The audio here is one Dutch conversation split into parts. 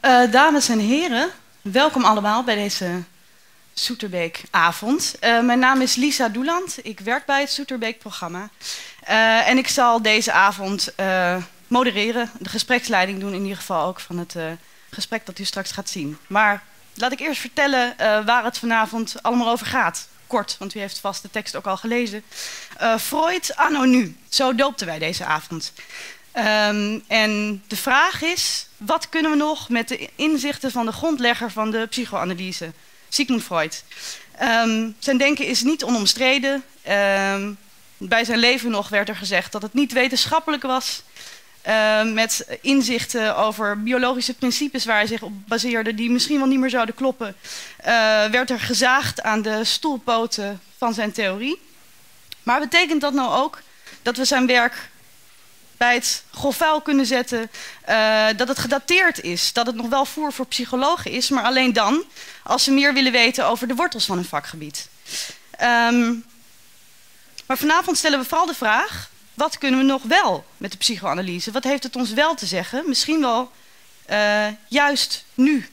Dames en heren, welkom allemaal bij deze Soeterbeek-avond. Mijn naam is Lisa Doeland, ik werk bij het Soeterbeek-programma. En ik zal deze avond modereren, de gespreksleiding doen in ieder geval ook van het gesprek dat u straks gaat zien. Maar laat ik eerst vertellen waar het vanavond allemaal over gaat. Kort, want u heeft vast de tekst ook al gelezen. Freud anno nu, zo doopten wij deze avond. En de vraag is, wat kunnen we nog met de inzichten van de grondlegger van de psychoanalyse, Sigmund Freud? Zijn denken is niet onomstreden. Bij zijn leven nog werd er gezegd dat het niet wetenschappelijk was. Met inzichten over biologische principes waar hij zich op baseerde, die misschien wel niet meer zouden kloppen, werd er gezaagd aan de stoelpoten van zijn theorie. Maar betekent dat nou ook dat we zijn werk bij het grof vuil kunnen zetten, dat het gedateerd is, dat het nog wel voer voor psychologen is, maar alleen dan als ze meer willen weten over de wortels van hun vakgebied. Maar vanavond stellen we vooral de vraag, wat kunnen we nog wel met de psychoanalyse? Wat heeft het ons wel te zeggen? Misschien wel juist nu.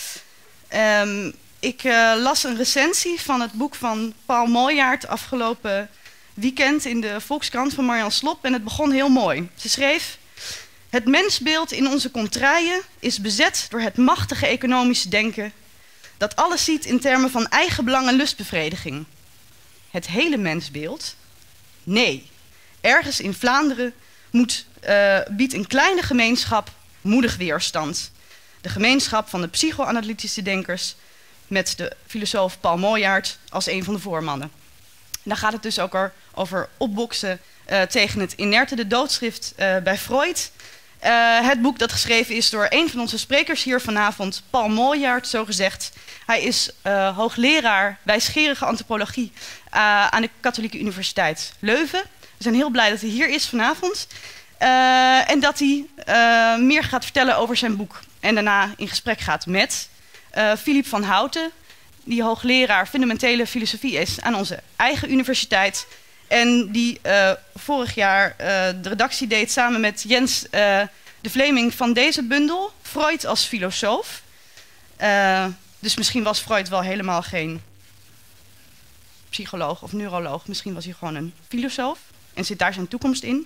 Ik las een recensie van het boek van Paul Mooijaert afgelopen weekend in de Volkskrant van Marjan Slop en het begon heel mooi. Ze schreef: het mensbeeld in onze contraien is bezet door het machtige economische denken dat alles ziet in termen van eigenbelang en lustbevrediging. Het hele mensbeeld? Nee. Ergens in Vlaanderen biedt een kleine gemeenschap moedig weerstand. De gemeenschap van de psychoanalytische denkers met de filosoof Paul Mooijaert als een van de voormannen. En dan gaat het dus ook over opboksen tegen het inerte, de doodschrift bij Freud. Het boek dat geschreven is door een van onze sprekers hier vanavond, Paul Mooijaert, zogezegd. Hij is hoogleraar wijsgerige antropologie aan de Katholieke Universiteit Leuven. We zijn heel blij dat hij hier is vanavond. En dat hij meer gaat vertellen over zijn boek. En daarna in gesprek gaat met Philippe van Houten, die hoogleraar fundamentele filosofie is aan onze eigen universiteit. En die vorig jaar de redactie deed samen met Jens de Vleming van deze bundel, Freud als filosoof. Dus misschien was Freud wel helemaal geen psycholoog of neuroloog. Misschien was hij gewoon een filosoof en zit daar zijn toekomst in.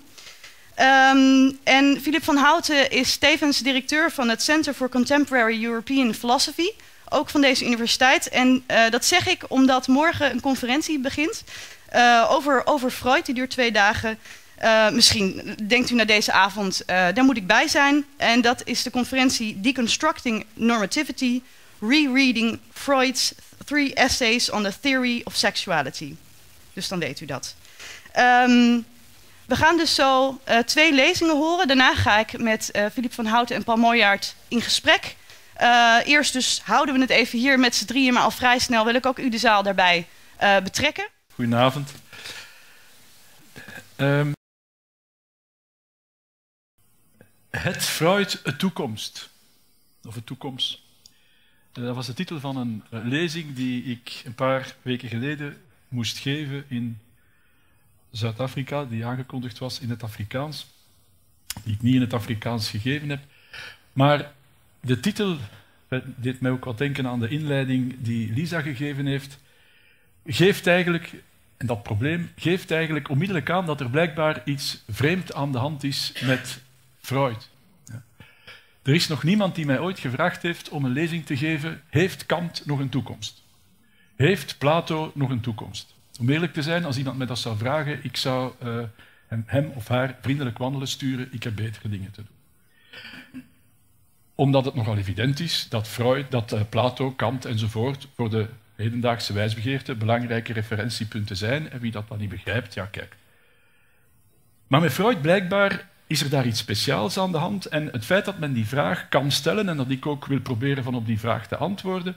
En Philippe van Houten is tevens directeur van het Center for Contemporary European Philosophy, ook van deze universiteit. En dat zeg ik omdat morgen een conferentie begint over Freud. Die duurt 2 dagen. Misschien denkt u na deze avond, daar moet ik bij zijn. En dat is de conferentie Deconstructing Normativity, Rereading Freud's 3 Essays on the Theory of Sexuality. Dus dan weet u dat. We gaan dus zo 2 lezingen horen. Daarna ga ik met Philippe van Houten en Paul Mooijaert in gesprek. Eerst dus houden we het even hier met z'n drieën, maar al vrij snel wil ik ook u de zaal daarbij betrekken. Goedenavond. Het Freud, het toekomst. Of het toekomst. Dat was de titel van een lezing die ik een paar weken geleden moest geven in Zuid-Afrika, die aangekondigd was in het Afrikaans. Die ik niet in het Afrikaans gegeven heb. Maar de titel deed mij ook wat denken aan de inleiding die Lisa gegeven heeft. Geeft eigenlijk, en dat probleem geeft eigenlijk onmiddellijk aan dat er blijkbaar iets vreemd aan de hand is met Freud. Ja. Er is nog niemand die mij ooit gevraagd heeft om een lezing te geven: heeft Kant nog een toekomst? Heeft Plato nog een toekomst? Om eerlijk te zijn, als iemand mij dat zou vragen, ik zou hem of haar vriendelijk wandelen sturen. Ik heb betere dingen te doen. Omdat het nogal evident is dat Plato, Kant enzovoort voor de hedendaagse wijsbegeerte belangrijke referentiepunten zijn. En wie dat dan niet begrijpt, ja kijk. Maar met Freud blijkbaar is er daar iets speciaals aan de hand. En het feit dat men die vraag kan stellen en dat ik ook wil proberen van op die vraag te antwoorden,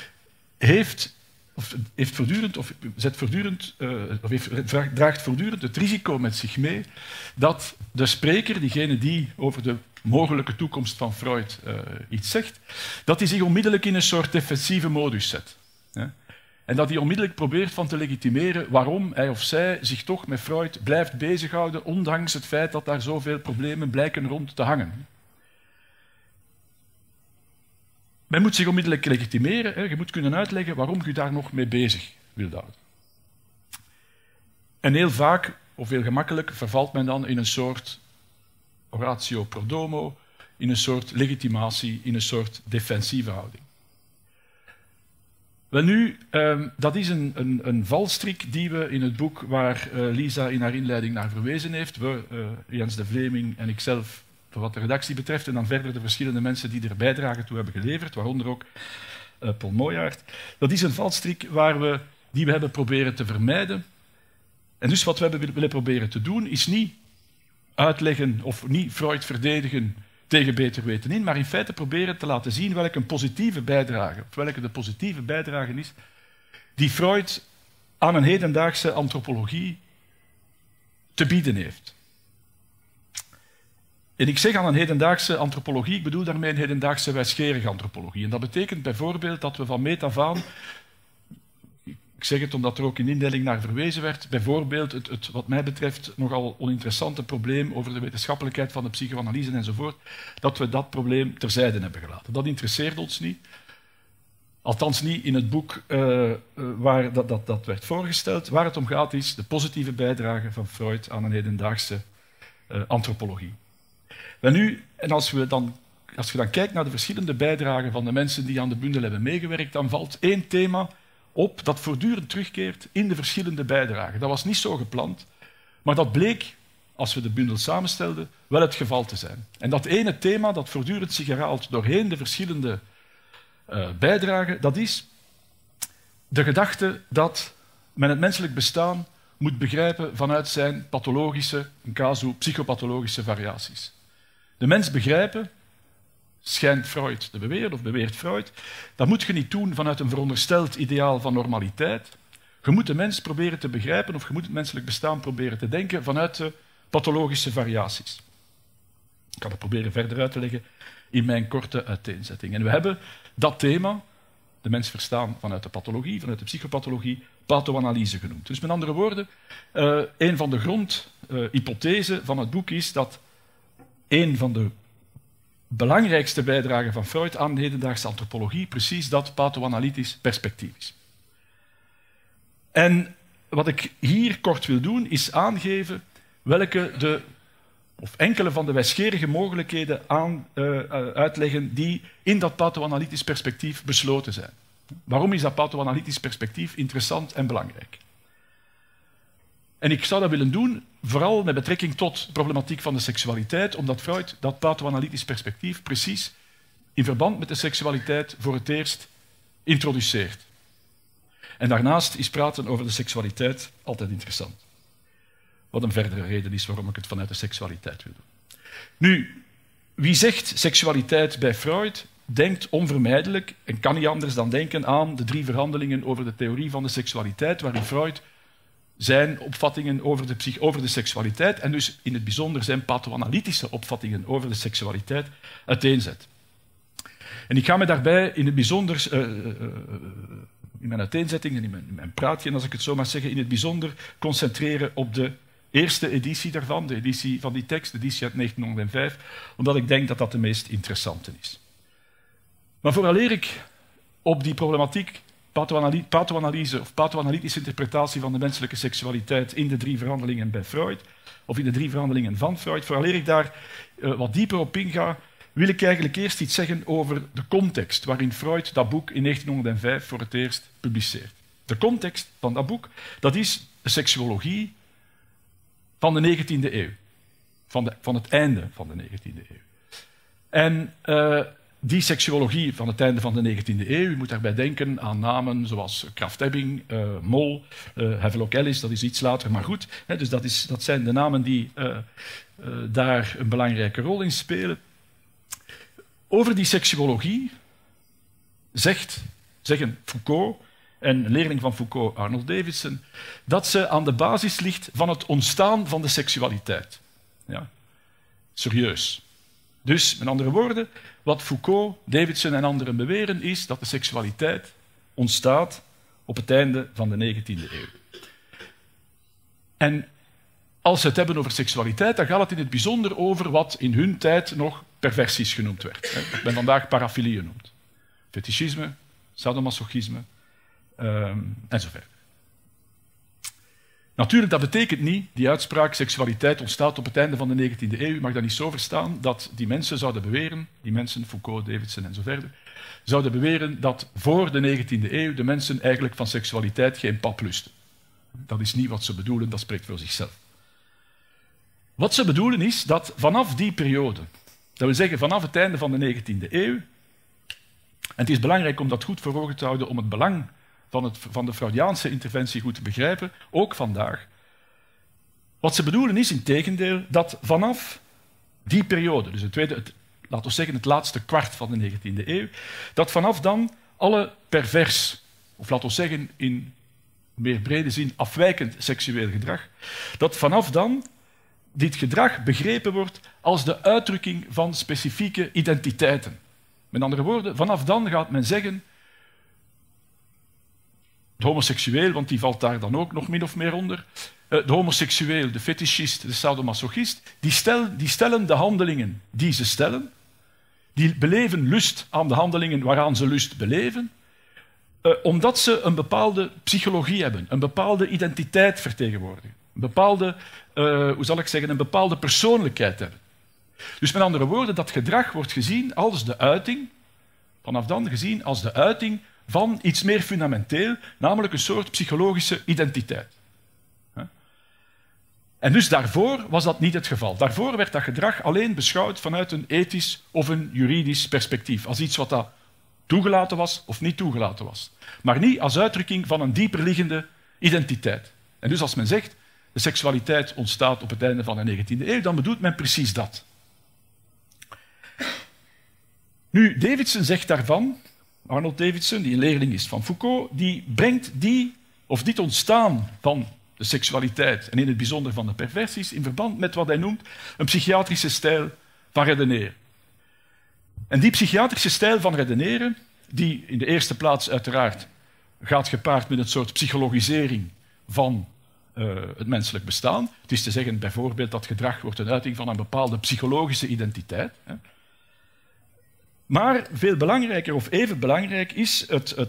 draagt voortdurend het risico met zich mee dat de spreker, diegene die over de mogelijke toekomst van Freud iets zegt, dat hij zich onmiddellijk in een soort defensieve modus zet. Ja? En dat hij onmiddellijk probeert van te legitimeren waarom hij of zij zich toch met Freud blijft bezighouden, ondanks het feit dat daar zoveel problemen blijken rond te hangen. men moet zich onmiddellijk legitimeren. Hè. Je moet kunnen uitleggen waarom je daar nog mee bezig wilt houden. En heel vaak, of heel gemakkelijk, vervalt men dan in een soort oratio pro domo, in een soort legitimatie, in een soort defensieve houding. Welnu, dat is een valstrik die we in het boek waar Lisa in haar inleiding naar verwezen heeft, Jens de Vleming en ikzelf, voor wat de redactie betreft, en dan verder de verschillende mensen die er bijdrage toe hebben geleverd, waaronder ook Paul Mooijaert. Dat is een valstrik die we hebben proberen te vermijden. En dus wat we hebben willen proberen te doen, is niet uitleggen of niet Freud verdedigen tegen beter weten in, maar in feite proberen te laten zien welke de positieve bijdrage is die Freud aan een hedendaagse antropologie te bieden heeft. En ik zeg aan een hedendaagse antropologie, ik bedoel daarmee een hedendaagse wijsgerige antropologie. En dat betekent bijvoorbeeld dat we van meet af aan, ik zeg het omdat er ook in de indeling naar verwezen werd, bijvoorbeeld het wat mij betreft nogal oninteressante probleem over de wetenschappelijkheid van de psychoanalyse enzovoort, dat we dat probleem terzijde hebben gelaten. Dat interesseert ons niet. Althans niet in het boek waar dat werd voorgesteld. Waar het om gaat is de positieve bijdrage van Freud aan een hedendaagse antropologie. En als je dan kijkt naar de verschillende bijdragen van de mensen die aan de bundel hebben meegewerkt, dan valt één thema op dat voortdurend terugkeert in de verschillende bijdragen. Dat was niet zo gepland, maar dat bleek, als we de bundel samenstelden, wel het geval te zijn. En dat ene thema dat voortdurend zich herhaalt doorheen de verschillende bijdragen, dat is de gedachte dat men het menselijk bestaan moet begrijpen vanuit zijn pathologische, in casu psychopathologische variaties. De mens begrijpen, schijnt Freud te beweren, of beweert Freud, dat moet je niet doen vanuit een verondersteld ideaal van normaliteit. Je moet de mens proberen te begrijpen, of je moet het menselijk bestaan proberen te denken vanuit de pathologische variaties. Ik kan het proberen verder uit te leggen in mijn korte uiteenzetting. En we hebben dat thema, de mens verstaan vanuit de pathologie, vanuit de psychopathologie, pathoanalyse genoemd. Dus met andere woorden, een van de grondhypothesen van het boek is dat een van de belangrijkste bijdragen van Freud aan de hedendaagse antropologie precies dat pathoanalytisch perspectief is. En wat ik hier kort wil doen, is aangeven welke of enkele van de wijsgerige mogelijkheden uitleggen die in dat pathoanalytisch perspectief besloten zijn. Waarom is dat pathoanalytisch perspectief interessant en belangrijk? En ik zou dat willen doen, vooral met betrekking tot de problematiek van de seksualiteit, omdat Freud dat pathoanalytisch perspectief precies in verband met de seksualiteit voor het eerst introduceert. En daarnaast is praten over de seksualiteit altijd interessant. Wat een verdere reden is waarom ik het vanuit de seksualiteit wil doen. Nu, wie zegt seksualiteit bij Freud, denkt onvermijdelijk, en kan niet anders dan denken aan de 3 verhandelingen over de theorie van de seksualiteit, waarin Freud zijn opvattingen over de seksualiteit, en dus in het bijzonder zijn pathoanalytische opvattingen over de seksualiteit, uiteenzet. En ik ga me daarbij in het bijzonder, in mijn uiteenzetting en in mijn praatje, als ik het zo mag zeggen, in het bijzonder concentreren op de eerste editie daarvan, de editie van die tekst, de editie uit 1905, omdat ik denk dat dat de meest interessante is. Maar vooraleer ik op die problematiek pathoanalyse of pathoanalytische interpretatie van de menselijke seksualiteit in de 3 verhandelingen bij Freud, of in de 3 verhandelingen van Freud, vooraleer ik daar wat dieper op inga, wil ik eigenlijk eerst iets zeggen over de context waarin Freud dat boek in 1905 voor het eerst publiceert. De context van dat boek, dat is de seksuologie van de 19e eeuw. Van het einde van de 19e eeuw. En die seksuologie van het einde van de 19e eeuw, u moet daarbij denken aan namen zoals Krafft-Ebing, Moll, Havelock Ellis, dat is iets later, maar goed. Dus dat zijn de namen die daar een belangrijke rol in spelen. Over die seksuologie zeggen Foucault en een leerling van Foucault, Arnold Davidson, dat ze aan de basis ligt van het ontstaan van de seksualiteit. Ja. Serieus. Dus, met andere woorden, wat Foucault, Davidson en anderen beweren is dat de seksualiteit ontstaat op het einde van de 19e eeuw. En als we het hebben over seksualiteit, dan gaat het in het bijzonder over wat in hun tijd nog perversies genoemd werd. Wat men vandaag parafilieën noemt. fetischisme, sadomasochisme en zo verder. Natuurlijk, dat betekent niet, die uitspraak seksualiteit ontstaat op het einde van de 19e eeuw, je mag dat niet zo verstaan, dat die mensen zouden beweren, die mensen, Foucault, Davidson en zo verder, zouden beweren dat voor de 19e eeuw de mensen eigenlijk van seksualiteit geen pap lusten. Dat is niet wat ze bedoelen, dat spreekt voor zichzelf. Wat ze bedoelen is dat vanaf die periode, dat wil zeggen vanaf het einde van de 19e eeuw, en het is belangrijk om dat goed voor ogen te houden, om het belang van de Freudiaanse interventie goed te begrijpen, ook vandaag. Wat ze bedoelen is, integendeel, dat vanaf die periode, dus laten we zeggen het laatste kwart van de 19e eeuw, dat vanaf dan alle pervers, of laten we zeggen in meer brede zin afwijkend seksueel gedrag, dat vanaf dan dit gedrag begrepen wordt als de uitdrukking van specifieke identiteiten. Met andere woorden, vanaf dan gaat men zeggen, de homoseksueel, want die valt daar dan ook nog min of meer onder, de homoseksueel, de fetischist, de sadomasochist, die stellen de handelingen die ze stellen, die beleven lust aan de handelingen waaraan ze lust beleven, omdat ze een bepaalde psychologie hebben, een bepaalde identiteit vertegenwoordigen, een bepaalde, een bepaalde persoonlijkheid hebben. Dus met andere woorden, dat gedrag wordt gezien als de uiting, vanaf dan gezien als de uiting van iets meer fundamenteel, namelijk een soort psychologische identiteit. En dus daarvoor was dat niet het geval. Daarvoor werd dat gedrag alleen beschouwd vanuit een ethisch of een juridisch perspectief, als iets wat dat toegelaten was of niet toegelaten was. Maar niet als uitdrukking van een dieperliggende identiteit. En dus als men zegt, de seksualiteit ontstaat op het einde van de 19e eeuw, dan bedoelt men precies dat. Nu, Davidson zegt daarvan, Arnold Davidson, die een leerling is van Foucault, die brengt dit ontstaan van de seksualiteit en in het bijzonder van de perversies in verband met wat hij noemt een psychiatrische stijl van redeneren. En die psychiatrische stijl van redeneren, die in de eerste plaats uiteraard gaat gepaard met een soort psychologisering van het menselijk bestaan. Het is te zeggen bijvoorbeeld dat gedrag wordt een uiting van een bepaalde psychologische identiteit. Maar veel belangrijker of even belangrijk is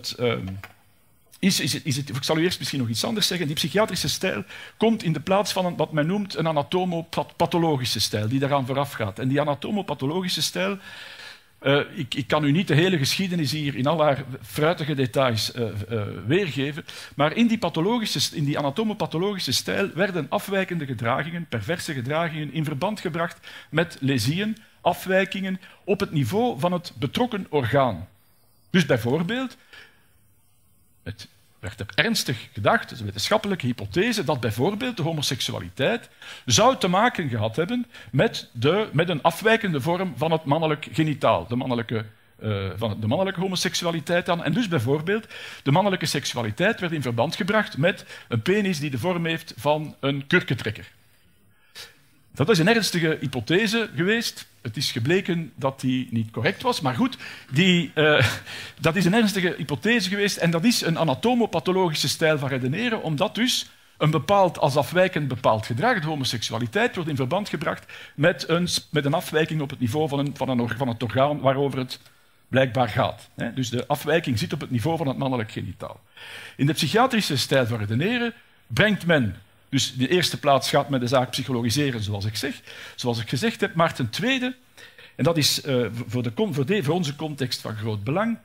ik zal u eerst misschien nog iets anders zeggen. Die psychiatrische stijl komt in de plaats van wat men noemt een anatomopathologische stijl, die daaraan vooraf gaat. En die anatomopathologische stijl, ik kan u niet de hele geschiedenis hier in al haar fruitige details weergeven, maar in die anatomopathologische stijl werden afwijkende gedragingen, perverse gedragingen, in verband gebracht met lesieën, afwijkingen op het niveau van het betrokken orgaan. Dus bijvoorbeeld, het werd ernstig gedacht, het is een wetenschappelijke hypothese, dat bijvoorbeeld de homoseksualiteit zou te maken gehad hebben met een afwijkende vorm van het mannelijk genitaal, de mannelijke homoseksualiteit dan. En dus bijvoorbeeld, de mannelijke seksualiteit werd in verband gebracht met een penis die de vorm heeft van een kurkentrekker. Dat is een ernstige hypothese geweest. Het is gebleken dat die niet correct was, maar goed, dat is een ernstige hypothese geweest en dat is een anatomopathologische stijl van redeneren, omdat dus als afwijkend bepaald gedrag, de homoseksualiteit, wordt in verband gebracht met een afwijking op het niveau van het orgaan waarover het blijkbaar gaat. Dus de afwijking zit op het niveau van het mannelijk genitaal. In de psychiatrische stijl van redeneren brengt men, dus in de eerste plaats gaat men de zaak psychologiseren, zoals ik gezegd heb, maar ten tweede, en dat is voor onze context van groot belang,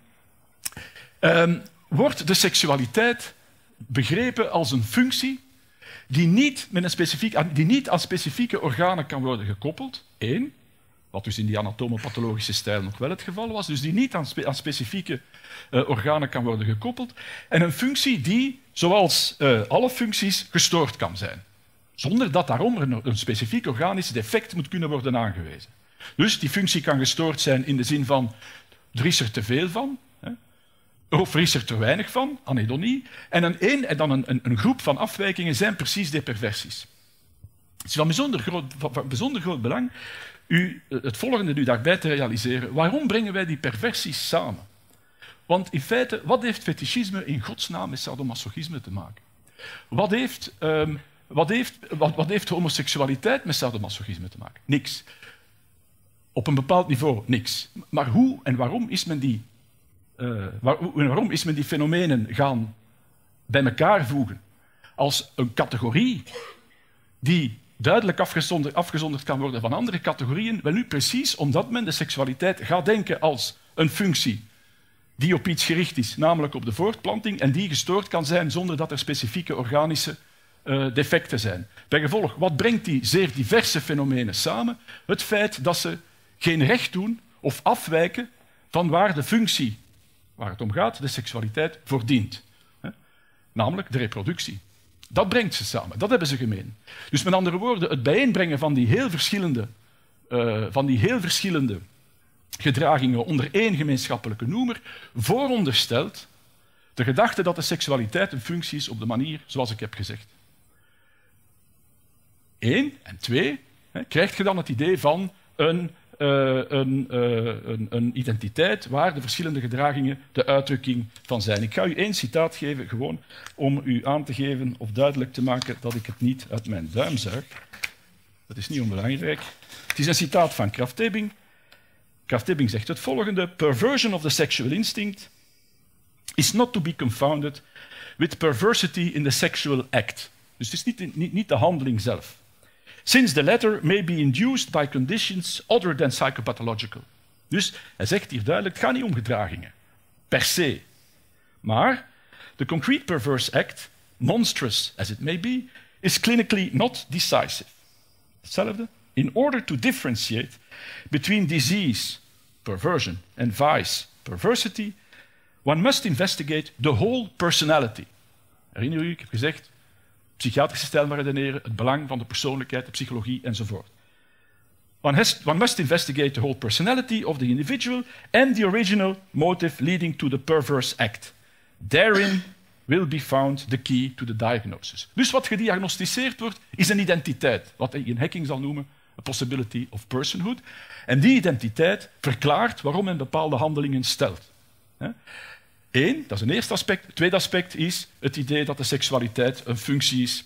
wordt de seksualiteit begrepen als een functie die niet aan specifieke organen kan worden gekoppeld. Eén, wat dus in die anatomopathologische stijl nog wel het geval was, dus die niet aan specifieke organen kan worden gekoppeld. En een functie die, zoals alle functies, gestoord kan zijn. Zonder dat daarom een specifiek organisch defect moet kunnen worden aangewezen. Dus die functie kan gestoord zijn in de zin van, er is er te veel van, of er is er te weinig van, anedonie. En dan een groep van afwijkingen zijn precies die perversies. Het is van bijzonder groot belang het volgende nu daarbij te realiseren. Waarom brengen wij die perversies samen? Want in feite, wat heeft fetischisme in godsnaam met sadomasochisme te maken? Wat heeft homoseksualiteit met sadomasochisme te maken? Niks. Op een bepaald niveau, niks. Maar hoe en waarom is men die waarom is men die fenomenen gaan bij elkaar voegen als een categorie die duidelijk afgezonderd kan worden van andere categorieën? Wel nu precies omdat men de seksualiteit gaat denken als een functie die op iets gericht is, namelijk op de voortplanting, en die gestoord kan zijn zonder dat er specifieke organische defecten zijn. Bijgevolg, wat brengt die zeer diverse fenomenen samen? Het feit dat ze geen recht doen of afwijken van waar de functie, waar het om gaat, de seksualiteit, voor dient. Namelijk de reproductie. Dat brengt ze samen, dat hebben ze gemeen. Dus met andere woorden, het bijeenbrengen van die heel verschillende gedragingen onder één gemeenschappelijke noemer vooronderstelt de gedachte dat de seksualiteit een functie is op de manier zoals ik heb gezegd. 1 en 2 krijg je dan het idee van een identiteit waar de verschillende gedragingen de uitdrukking van zijn. Ik ga u 1 citaat geven, gewoon om u aan te geven of duidelijk te maken dat ik het niet uit mijn duim zuig. Dat is niet onbelangrijk. Het is een citaat van Krafft-Ebing. Krafft-Ebing zegt het volgende: Perversion of the sexual instinct is not to be confounded with perversity in the sexual act. Dus het is niet de handeling zelf. Since the latter may be induced by conditions other than psychopathological. Dus hij zegt hier duidelijk, het gaat niet om gedragingen, per se. Maar the concrete perverse act, monstrous as it may be, is clinically not decisive. Hetzelfde. In order to differentiate between disease, perversion, and vice, perversity, one must investigate the whole personality. Herinner u, ik heb gezegd, psychiatrische stijl maar redeneren, het belang van de persoonlijkheid, de psychologie enzovoort. One must investigate the whole personality of the individual and the original motive leading to the perverse act. Therein will be found the key to the diagnosis. Dus wat gediagnosticeerd wordt, is een identiteit, wat Ian Hacking zal noemen a possibility of personhood. En die identiteit verklaart waarom men bepaalde handelingen stelt. 1, dat is een eerste aspect. Het tweede aspect is het idee dat de seksualiteit een functie is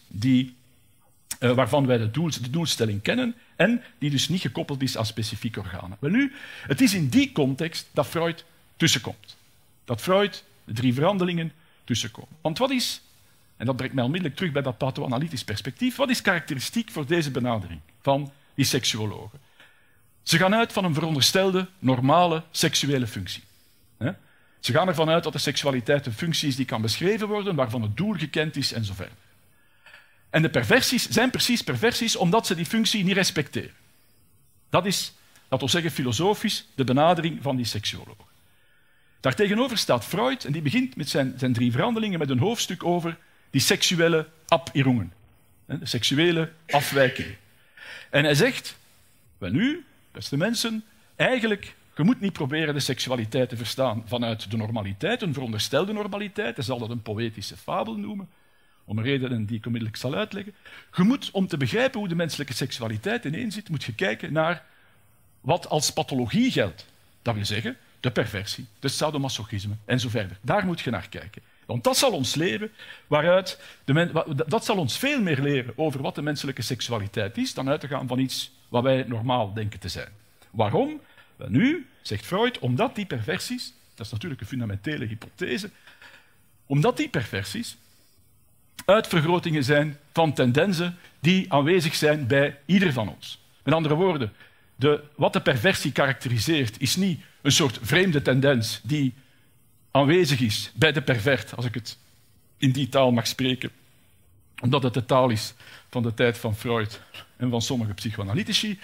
waarvan wij de doelstelling kennen en die dus niet gekoppeld is aan specifieke organen. Welnu, het is in die context dat Freud tussenkomt. Dat Freud de 3 verhandelingen tussenkomt. Want wat is, en dat brengt mij onmiddellijk terug bij dat pathoanalytisch perspectief, wat is karakteristiek voor deze benadering van die seksuologen? Ze gaan uit van een veronderstelde, normale seksuele functie. Ze gaan ervan uit dat de seksualiteit een functie is die kan beschreven worden, waarvan het doel gekend is en zo verder. En de perversies zijn precies perversies omdat ze die functie niet respecteren. Dat is, laten we zeggen, filosofisch de benadering van die seksuologen. Daartegenover staat Freud en die begint met zijn 3 verhandelingen met een hoofdstuk over die seksuele Abirrungen, de seksuele afwijkingen. En hij zegt, welnu, beste mensen, eigenlijk, je moet niet proberen de seksualiteit te verstaan vanuit de normaliteit, een veronderstelde normaliteit. Hij zal dat een poëtische fabel noemen, om een reden die ik onmiddellijk zal uitleggen. Je moet, om te begrijpen hoe de menselijke seksualiteit ineen zit, moet je kijken naar wat als pathologie geldt. Dat wil zeggen, de perversie, de sadomasochisme en zo verder. Daar moet je naar kijken. Want dat zal ons leren dat zal ons veel meer leren over wat de menselijke seksualiteit is, dan uit te gaan van iets wat wij normaal denken te zijn. Waarom? Wel nu, zegt Freud, omdat die perversies, dat is natuurlijk een fundamentele hypothese, omdat die perversies uitvergrotingen zijn van tendensen die aanwezig zijn bij ieder van ons. Met andere woorden, wat de perversie karakteriseert, is niet een soort vreemde tendens die aanwezig is bij de pervert, als ik het in die taal mag spreken, omdat het de taal is van de tijd van Freud en van sommige psychoanalytici.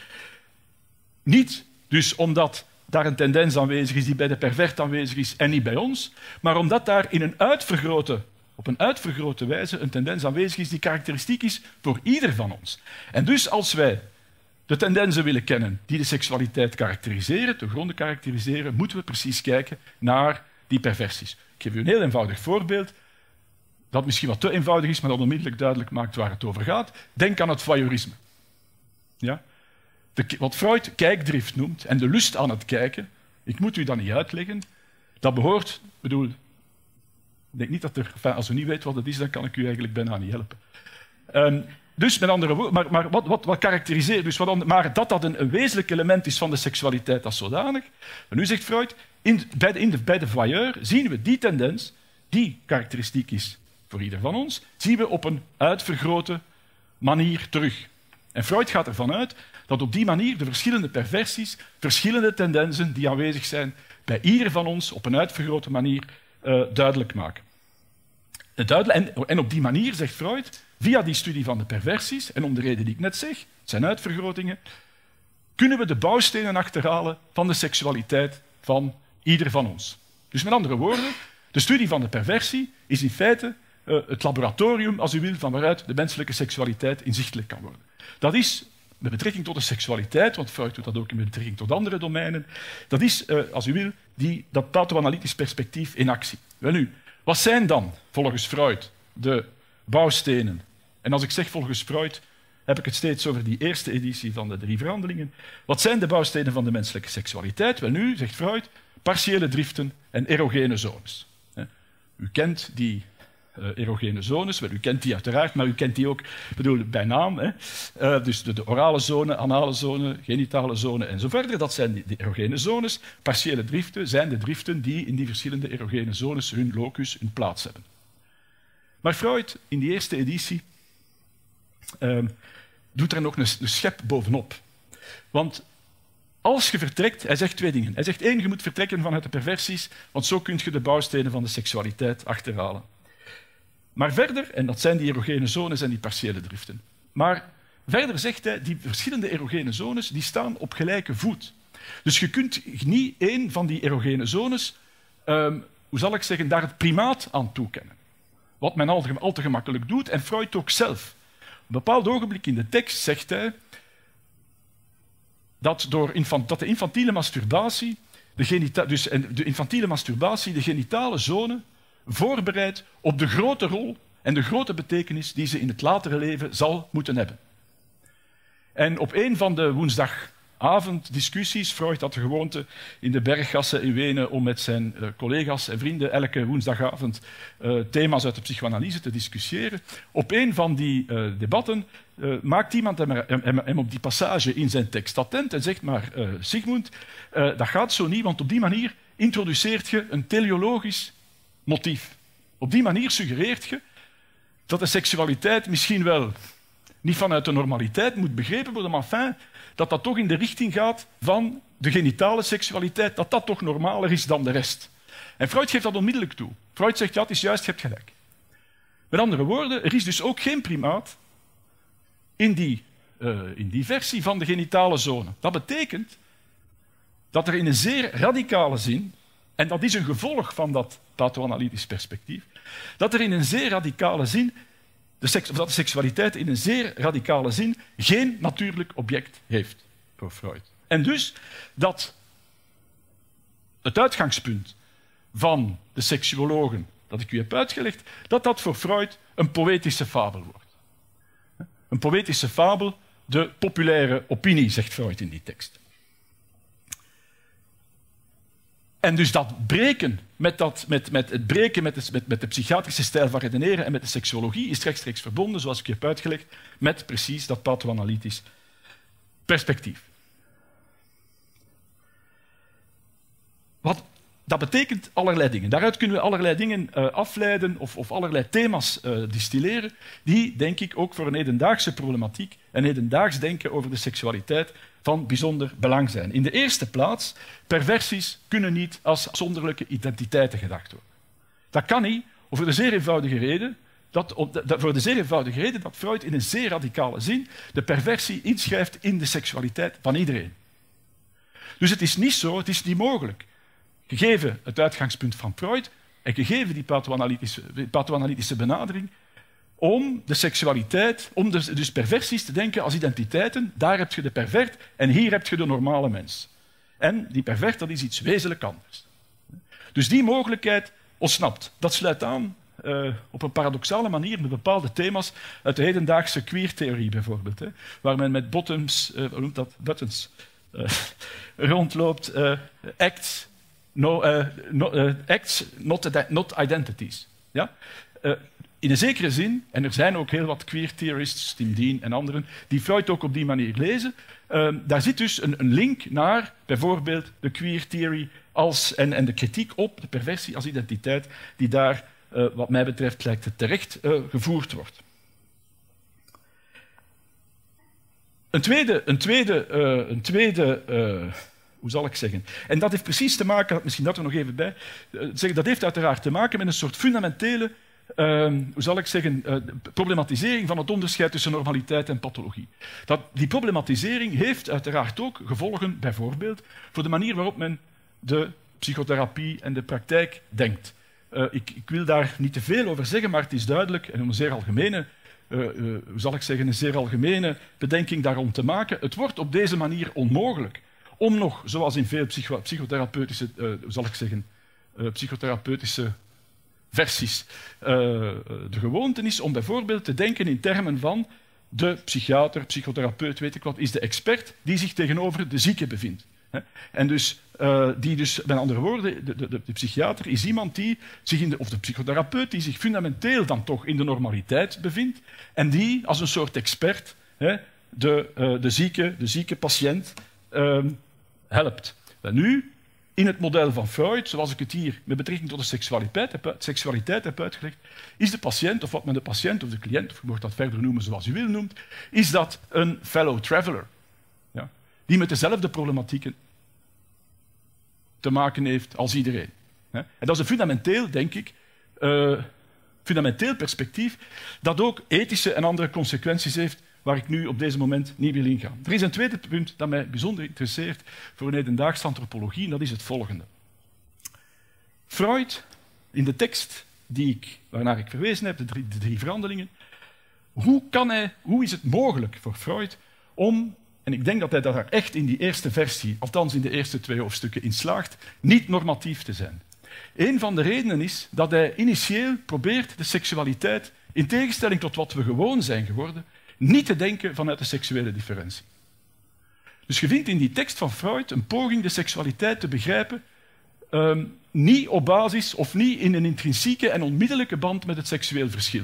Niet dus omdat daar een tendens aanwezig is die bij de pervert aanwezig is en niet bij ons, maar omdat daar op een uitvergrote wijze een tendens aanwezig is die karakteristiek is voor ieder van ons. En dus als wij de tendensen willen kennen die de seksualiteit karakteriseren, te gronden karakteriseren, moeten we precies kijken naar die perversies. Ik geef u een heel eenvoudig voorbeeld, dat misschien wat te eenvoudig is, maar dat onmiddellijk duidelijk maakt waar het over gaat. Denk aan het voyeurisme. Ja? Wat Freud kijkdrift noemt en de lust aan het kijken, ik moet u dat niet uitleggen, dat behoort, ik denk niet dat als u niet weet wat het is, dan kan ik u eigenlijk bijna niet helpen. dus met andere woorden, maar wat karakteriseert dus maar dat een wezenlijk element is van de seksualiteit als zodanig. En nu zegt Freud, bij de voyeur zien we die tendens, die karakteristiek is voor ieder van ons, zien we op een uitvergrote manier terug. En Freud gaat ervan uit dat op die manier de verschillende perversies, verschillende tendensen die aanwezig zijn, bij ieder van ons op een uitvergrote manier duidelijk maken. En op die manier, zegt Freud, via die studie van de perversies, en om de reden die ik net zeg, het zijn uitvergrotingen, kunnen we de bouwstenen achterhalen van de seksualiteit van ieder van ons. Dus met andere woorden, de studie van de perversie is in feite het laboratorium, als u wil, van waaruit de menselijke seksualiteit inzichtelijk kan worden. Dat is met betrekking tot de seksualiteit, want Freud doet dat ook met betrekking tot andere domeinen, dat is, als u wil, dat pathoanalytisch perspectief in actie. Wel nu, wat zijn dan, volgens Freud, de bouwstenen? En als ik zeg volgens Freud, heb ik het steeds over die eerste editie van de 3 verhandelingen. Wat zijn de bouwstenen van de menselijke seksualiteit? Wel nu, zegt Freud, partiële driften en erogene zones. U kent die erogene zones, wel, u kent die uiteraard, maar u kent die ook bij naam. Dus de orale zone, anale zone, genitale zone en zo verder. Dat zijn die erogene zones. Partiële driften zijn de driften die in die verschillende erogene zones hun locus, hun plaats hebben. Maar Freud, in die eerste editie, doet er nog een schep bovenop. Want als je vertrekt, hij zegt 2 dingen. Hij zegt 1, je moet vertrekken vanuit de perversies, want zo kun je de bouwstenen van de seksualiteit achterhalen. Maar verder, en dat zijn die erogene zones en die partiële driften, maar verder zegt hij, die verschillende erogene zones die staan op gelijke voet. Dus je kunt niet één van die erogene zones, hoe zal ik zeggen, daar het primaat aan toekennen. Wat men al te gemakkelijk doet, en Freud ook zelf. Op een bepaald ogenblik in de tekst zegt hij dat de infantiele masturbatie, de infantiele masturbatie de genitale zone voorbereidt op de grote rol en de grote betekenis die ze in het latere leven zal moeten hebben. En op een van de woensdagavonddiscussies, Freud had de gewoonte in de berggassen in Wenen om met zijn collega's en vrienden elke woensdagavond thema's uit de psychoanalyse te discussiëren. Op een van die debatten maakt iemand hem op die passage in zijn tekst attent en zegt maar, Sigmund, dat gaat zo niet, want op die manier introduceert je een teleologisch motief. Op die manier suggereert je dat de seksualiteit misschien wel niet vanuit de normaliteit moet begrepen worden, maar enfin, dat dat toch in de richting gaat van de genitale seksualiteit, dat dat toch normaler is dan de rest. En Freud geeft dat onmiddellijk toe. Freud zegt, ja, het is juist, je hebt gelijk. Met andere woorden, er is dus ook geen primaat in die versie van de genitale zone. Dat betekent dat er in een zeer radicale zin, en dat is een gevolg van dat pathoanalytisch perspectief, dat er in een zeer radicale zin dat de seksualiteit in een zeer radicale zin geen natuurlijk object heeft voor Freud. En dus dat het uitgangspunt van de seksuologen dat ik u heb uitgelegd, dat voor Freud een poëtische fabel wordt. Een poëtische fabel, de populaire opinie, zegt Freud in die tekst. En dus dat breken met de psychiatrische stijl van redeneren en met de seksuologie is rechtstreeks verbonden, zoals ik je heb uitgelegd, met precies dat pathoanalytisch perspectief. Dat betekent allerlei dingen. Daaruit kunnen we allerlei dingen afleiden of allerlei thema's distilleren die, denk ik, ook voor een hedendaagse problematiek en hedendaags denken over de seksualiteit van bijzonder belang zijn. In de eerste plaats, perversies kunnen niet als afzonderlijke identiteiten gedacht worden. Dat kan niet, voor de zeer eenvoudige reden dat Freud in een zeer radicale zin de perversie inschrijft in de seksualiteit van iedereen. Dus het is niet zo, het is niet mogelijk, gegeven het uitgangspunt van Freud en gegeven die pathoanalytische benadering, om de seksualiteit, om dus perversies te denken als identiteiten. Daar heb je de pervert en hier heb je de normale mens. En die pervert, dat is iets wezenlijk anders. Dus die mogelijkheid ontsnapt. Dat sluit aan op een paradoxale manier met bepaalde thema's uit de hedendaagse queer-theorie bijvoorbeeld, waar men met buttons rondloopt, acts, not identities. Ja? in een zekere zin, en er zijn ook heel wat queer theorists, Tim Dean en anderen, die Freud ook op die manier lezen, daar zit dus een link naar bijvoorbeeld de queer theory en de kritiek op de perversie als identiteit die daar, wat mij betreft, lijkt het terecht gevoerd wordt. Een tweede hoe zal ik zeggen? En dat heeft precies te maken, misschien dat er nog even bij zeggen, dat heeft uiteraard te maken met een soort fundamentele, hoe zal ik zeggen, problematisering van het onderscheid tussen normaliteit en pathologie. Die problematisering heeft uiteraard ook gevolgen, bijvoorbeeld, voor de manier waarop men de psychotherapie en de praktijk denkt. Ik wil daar niet te veel over zeggen, maar het is duidelijk, en een zeer algemene, hoe zal ik zeggen, een zeer algemene bedenking daarom te maken. Het wordt op deze manier onmogelijk om nog, zoals in veel psychotherapeutische, hoe zal ik zeggen, psychotherapeutische versies de gewoonte is om bijvoorbeeld te denken in termen van de psychiater, psychotherapeut, weet ik wat, is de expert die zich tegenover de zieke bevindt. En dus, met andere woorden, de psychiater is iemand die zich of de psychotherapeut die zich fundamenteel dan toch in de normaliteit bevindt en die als een soort expert de zieke patiënt helpt. Nu, in het model van Freud, zoals ik het hier met betrekking tot de seksualiteit heb uitgelegd, is de patiënt, of wat men de patiënt of de cliënt, of je mag dat verder noemen zoals u wil noemt, is dat een fellow traveler. Ja, die met dezelfde problematieken te maken heeft als iedereen. En dat is een fundamenteel, denk ik, fundamenteel perspectief dat ook ethische en andere consequenties heeft waar ik nu op deze moment niet wil ingaan. Er is een tweede punt dat mij bijzonder interesseert voor een hedendaagse antropologie, en dat is het volgende. Freud, in de tekst waarnaar ik verwezen heb, de drie verhandelingen, hoe is het mogelijk voor Freud om, en ik denk dat hij daar echt in die eerste versie, althans in de eerste 2 hoofdstukken, in slaagt, niet normatief te zijn. Een van de redenen is dat hij initieel probeert de seksualiteit, in tegenstelling tot wat we gewoon zijn geworden, niet te denken vanuit de seksuele differentie. Dus je vindt in die tekst van Freud een poging de seksualiteit te begrijpen, niet op basis of niet in een intrinsieke en onmiddellijke band met het seksueel verschil.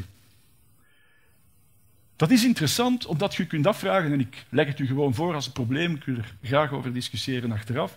Dat is interessant, omdat je kunt afvragen, en ik leg het u gewoon voor als een probleem, ik wil er graag over discussiëren achteraf.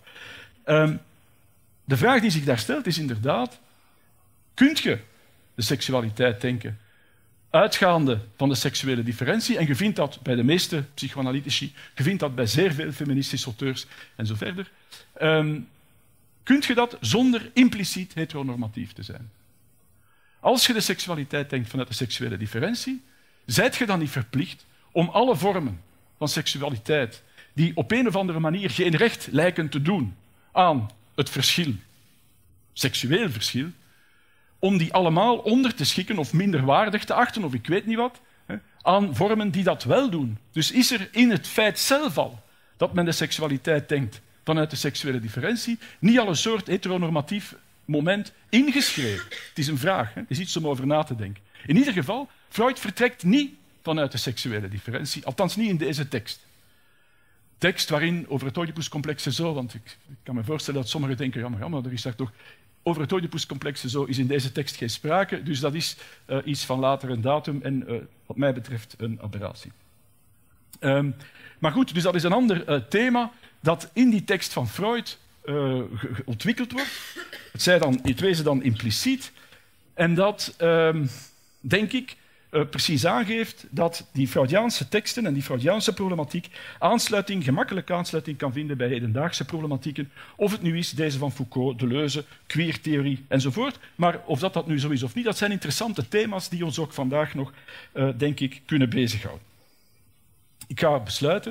De vraag die zich daar stelt is inderdaad, kunt je de seksualiteit denken uitgaande van de seksuele differentie, en je vindt dat bij de meeste psychoanalytici, je vindt dat bij zeer veel feministische auteurs en zo verder, kunt je dat zonder impliciet heteronormatief te zijn. Als je de seksualiteit denkt vanuit de seksuele differentie, zijt je dan niet verplicht om alle vormen van seksualiteit die op een of andere manier geen recht lijken te doen aan het verschil, seksueel verschil, om die allemaal onder te schikken of minderwaardig te achten, of ik weet niet wat, aan vormen die dat wel doen. Dus is er in het feit zelf al dat men de seksualiteit denkt vanuit de seksuele differentie, niet al een soort heteronormatief moment ingeschreven? Het is een vraag, het is iets om over na te denken. In ieder geval, Freud vertrekt niet vanuit de seksuele differentie, althans niet in deze tekst. Tekst waarin over het Oedipuscomplex en zo, want ik kan me voorstellen dat sommigen denken, ja, maar er is daar toch... Over het Oedipuscomplex en zo is in deze tekst geen sprake, dus dat is iets van later een datum en wat mij betreft een aberratie. Maar goed, dus dat is een ander thema dat in die tekst van Freud ontwikkeld wordt. Het wezen dan impliciet en dat, denk ik, precies aangeeft dat die Freudiaanse teksten en die Freudiaanse problematiek gemakkelijk aansluiting kan vinden bij hedendaagse problematieken, of het nu is deze van Foucault, Deleuze, queer-theorie enzovoort. Maar of dat nu zo is of niet, dat zijn interessante thema's die ons ook vandaag nog, denk ik, kunnen bezighouden. Ik ga besluiten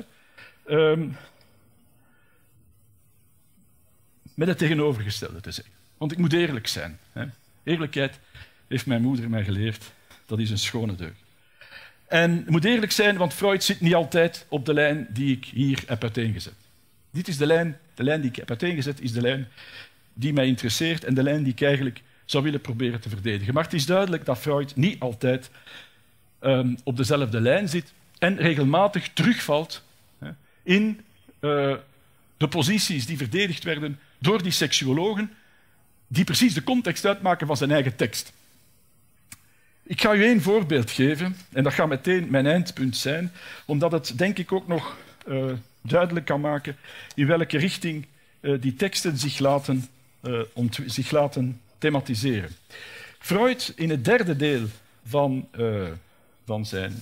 met het tegenovergestelde te zeggen. Want ik moet eerlijk zijn. Eerlijkheid heeft mijn moeder mij geleerd. Dat is een schone deugd. En ik moet eerlijk zijn, want Freud zit niet altijd op de lijn die ik hier heb uiteengezet. Dit is de lijn die ik heb uiteengezet, is de lijn die mij interesseert en de lijn die ik eigenlijk zou willen proberen te verdedigen. Maar het is duidelijk dat Freud niet altijd op dezelfde lijn zit en regelmatig terugvalt in de posities die verdedigd werden door die seksuologen, die precies de context uitmaken van zijn eigen tekst. Ik ga u één voorbeeld geven, en dat gaat meteen mijn eindpunt zijn, omdat het denk ik ook nog duidelijk kan maken in welke richting die teksten zich laten thematiseren. Freud, in het derde deel van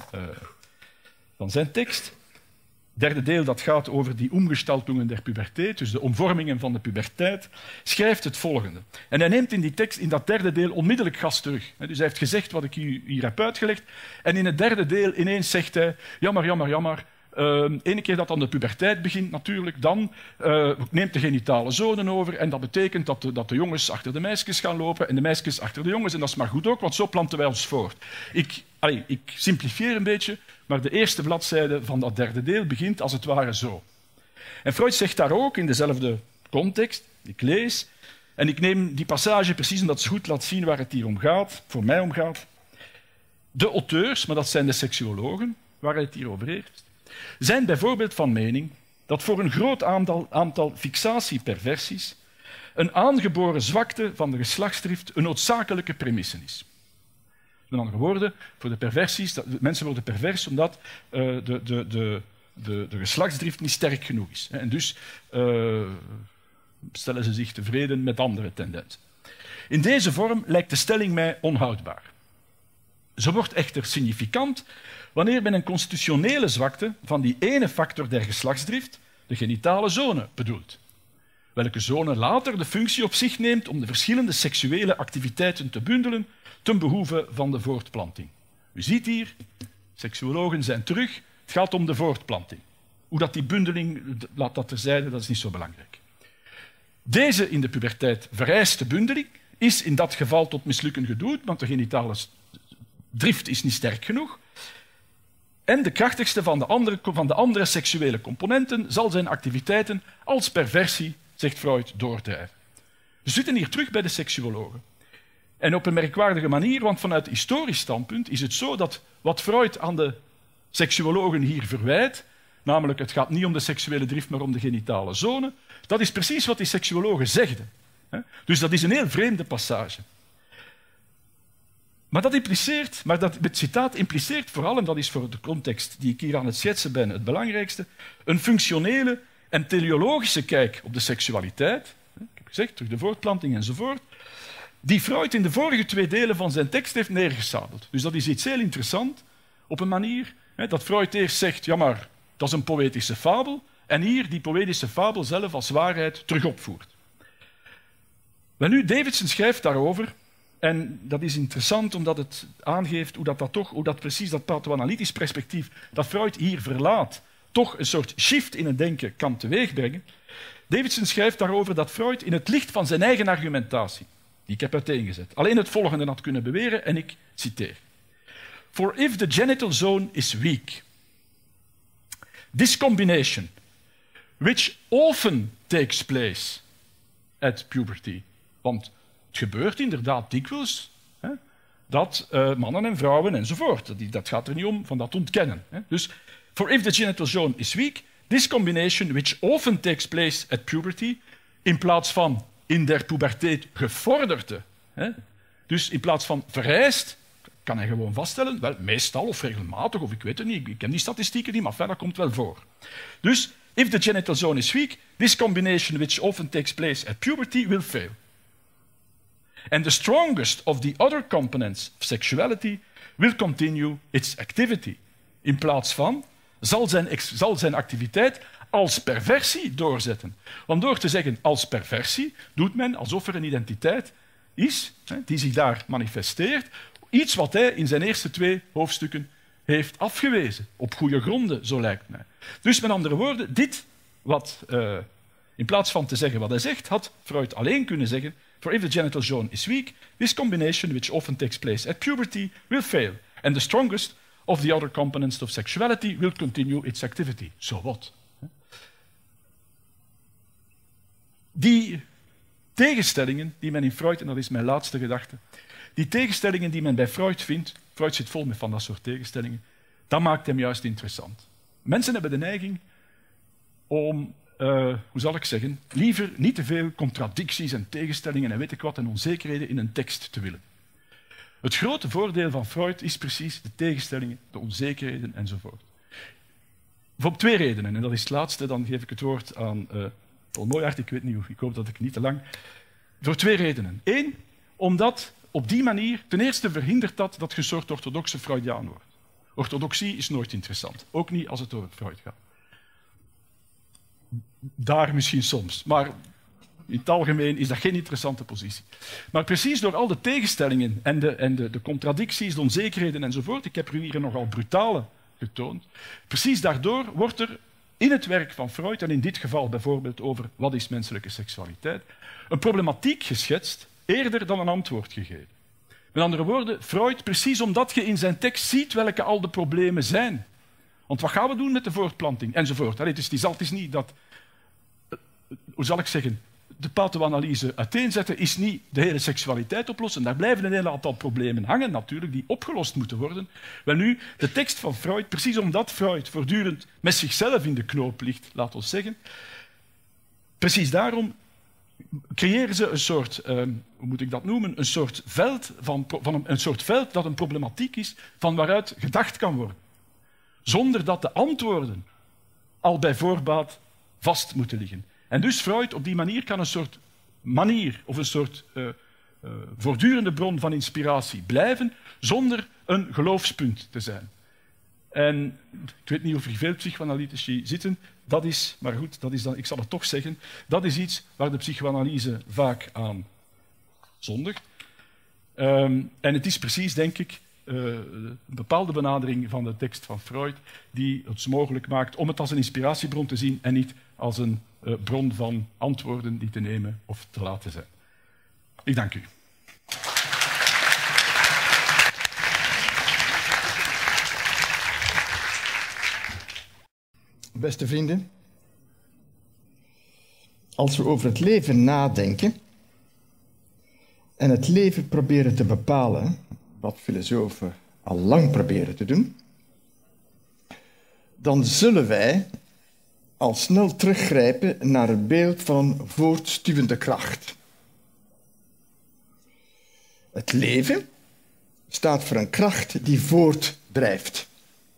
zijn tekst, derde deel dat gaat over die Umgestaltungen der Pubertät, dus de omvormingen van de puberteit, schrijft het volgende. En hij neemt in die tekst, in dat derde deel, onmiddellijk gas terug. Dus hij heeft gezegd wat ik u hier heb uitgelegd. En in het derde deel ineens zegt hij, jammer. Ene keer dat dan de puberteit begint, natuurlijk, dan neemt de genitale zone over. En dat betekent dat de jongens achter de meisjes gaan lopen en de meisjes achter de jongens. En dat is maar goed ook, want zo planten wij ons voort. Ik simplifieer een beetje, maar de eerste bladzijde van dat derde deel begint als het ware zo. En Freud zegt daar ook, in dezelfde context, ik lees, en ik neem die passage precies omdat ze goed laat zien waar het hier om gaat, voor mij om gaat. De auteurs, maar dat zijn de seksuologen, waar hij het hier over heeft, zijn bijvoorbeeld van mening dat voor een groot aantal fixatieperversies een aangeboren zwakte van de geslachtsdrift een noodzakelijke premisse is. Met andere woorden, voor de perversies, mensen worden pervers omdat de geslachtsdrift niet sterk genoeg is. En dus stellen ze zich tevreden met andere tendensen. In deze vorm lijkt de stelling mij onhoudbaar. Ze wordt echter significant wanneer men een constitutionele zwakte van die ene factor der geslachtsdrift, de genitale zone, bedoelt, welke zone later de functie op zich neemt om de verschillende seksuele activiteiten te bundelen ten behoeve van de voortplanting. U ziet hier, seksuologen zijn terug, het gaat om de voortplanting. Hoe dat die bundeling, laat dat terzijde, dat is niet zo belangrijk. Deze in de puberteit vereiste bundeling is in dat geval tot mislukken gedoemd, want de genitale drift is niet sterk genoeg. En de krachtigste van de andere seksuele componenten zal zijn activiteiten als perversie, zegt Freud, doordrijven. We zitten hier terug bij de seksuologen. En op een merkwaardige manier, want vanuit historisch standpunt is het zo dat wat Freud aan de seksuologen hier verwijt, namelijk het gaat niet om de seksuele drift, maar om de genitale zone, dat is precies wat die seksuologen zegden. Dus dat is een heel vreemde passage. Maar het citaat impliceert vooral, en dat is voor de context die ik hier aan het schetsen ben het belangrijkste, een functionele en teleologische kijk op de seksualiteit, ik heb gezegd, terug de voortplanting enzovoort, die Freud in de vorige twee delen van zijn tekst heeft neergezadeld. Dus dat is iets heel interessants, op een manier dat Freud eerst zegt, ja maar, dat is een poëtische fabel, en hier die poëtische fabel zelf als waarheid terug opvoert. Welnu, Davidson schrijft daarover, en dat is interessant omdat het aangeeft hoe dat precies dat patoanalytisch perspectief dat Freud hier verlaat, toch een soort shift in het denken kan teweegbrengen. Davidson schrijft daarover dat Freud in het licht van zijn eigen argumentatie, die ik heb uiteengezet, alleen het volgende had kunnen beweren, en ik citeer. For if the genital zone is weak, this combination, which often takes place at puberty, want het gebeurt inderdaad dikwijls dat mannen en vrouwen enzovoort, dat gaat er niet om van dat ontkennen. Dus, for if the genital zone is weak, this combination which often takes place at puberty, in plaats van in der puberteit gevorderde, dus in plaats van vereist, kan hij gewoon vaststellen, wel, meestal of regelmatig, of ik weet het niet, ik ken die statistieken niet, maar dat komt wel voor. Dus, if the genital zone is weak, this combination which often takes place at puberty will fail. And the strongest of the other components of sexuality will continue its activity. In plaats van zal zijn activiteit als perversie doorzetten. Want door te zeggen als perversie doet men alsof er een identiteit is die zich daar manifesteert. Iets wat hij in zijn eerste twee hoofdstukken heeft afgewezen. Op goede gronden, zo lijkt mij. Dus met andere woorden, in plaats van te zeggen wat hij zegt, had Freud alleen kunnen zeggen for if the genital zone is weak, this combination, which often takes place at puberty, will fail. And the strongest of the other components of sexuality will continue its activity. So what? Die tegenstellingen die men in Freud, en dat is mijn laatste gedachte, die tegenstellingen die men bij Freud vindt, Freud zit vol met van dat soort tegenstellingen, dat maakt hem juist interessant. Mensen hebben de neiging om, hoe zal ik zeggen, liever niet te veel contradicties en tegenstellingen en weet ik wat en onzekerheden in een tekst te willen. Het grote voordeel van Freud is precies de tegenstellingen, de onzekerheden enzovoort. Voor 2 redenen, en dat is het laatste, dan geef ik het woord aan Paul Mooijaert, ik hoop dat ik niet te lang... Voor 2 redenen. 1, omdat op die manier ten eerste verhindert dat je een soort orthodoxe Freudiaan wordt. Orthodoxie is nooit interessant, ook niet als het over Freud gaat. Daar misschien soms, maar in het algemeen is dat geen interessante positie. Maar precies door al de tegenstellingen en de contradicties, de onzekerheden enzovoort, ik heb u hier nogal brutale getoond, precies daardoor wordt er in het werk van Freud, en in dit geval bijvoorbeeld over wat is menselijke seksualiteit, een problematiek geschetst eerder dan een antwoord gegeven. Met andere woorden, Freud, precies omdat je in zijn tekst ziet welke al de problemen zijn. Want wat gaan we doen met de voortplanting? Enzovoort. Allee, dus het is niet dat... Hoe zal ik zeggen? De pathoanalyse uiteenzetten is niet de hele seksualiteit oplossen. Daar blijven een heel aantal problemen hangen, natuurlijk, die opgelost moeten worden. Wel nu, de tekst van Freud, precies omdat Freud voortdurend met zichzelf in de knoop ligt, laat ons zeggen, precies daarom creëren ze een soort, hoe moet ik dat noemen, een soort veld, een soort veld dat een problematiek is van waaruit gedacht kan worden. Zonder dat de antwoorden al bij voorbaat vast moeten liggen. En dus Freud op die manier kan een soort manier of een soort voortdurende bron van inspiratie blijven zonder een geloofspunt te zijn. En ik weet niet of er veel psychoanalytici zitten, dat is, maar goed, dat is dan, ik zal het toch zeggen, dat is iets waar de psychoanalyse vaak aan zondigt. En het is precies, denk ik, een bepaalde benadering van de tekst van Freud die het mogelijk maakt om het als een inspiratiebron te zien en niet als een bron van antwoorden die te nemen of te laten zijn. Ik dank u. Beste vrienden, als we over het leven nadenken en het leven proberen te bepalen, wat filosofen al lang proberen te doen, dan zullen wij al snel teruggrijpen naar het beeld van een voortstuwende kracht. Het leven staat voor een kracht die voortdrijft.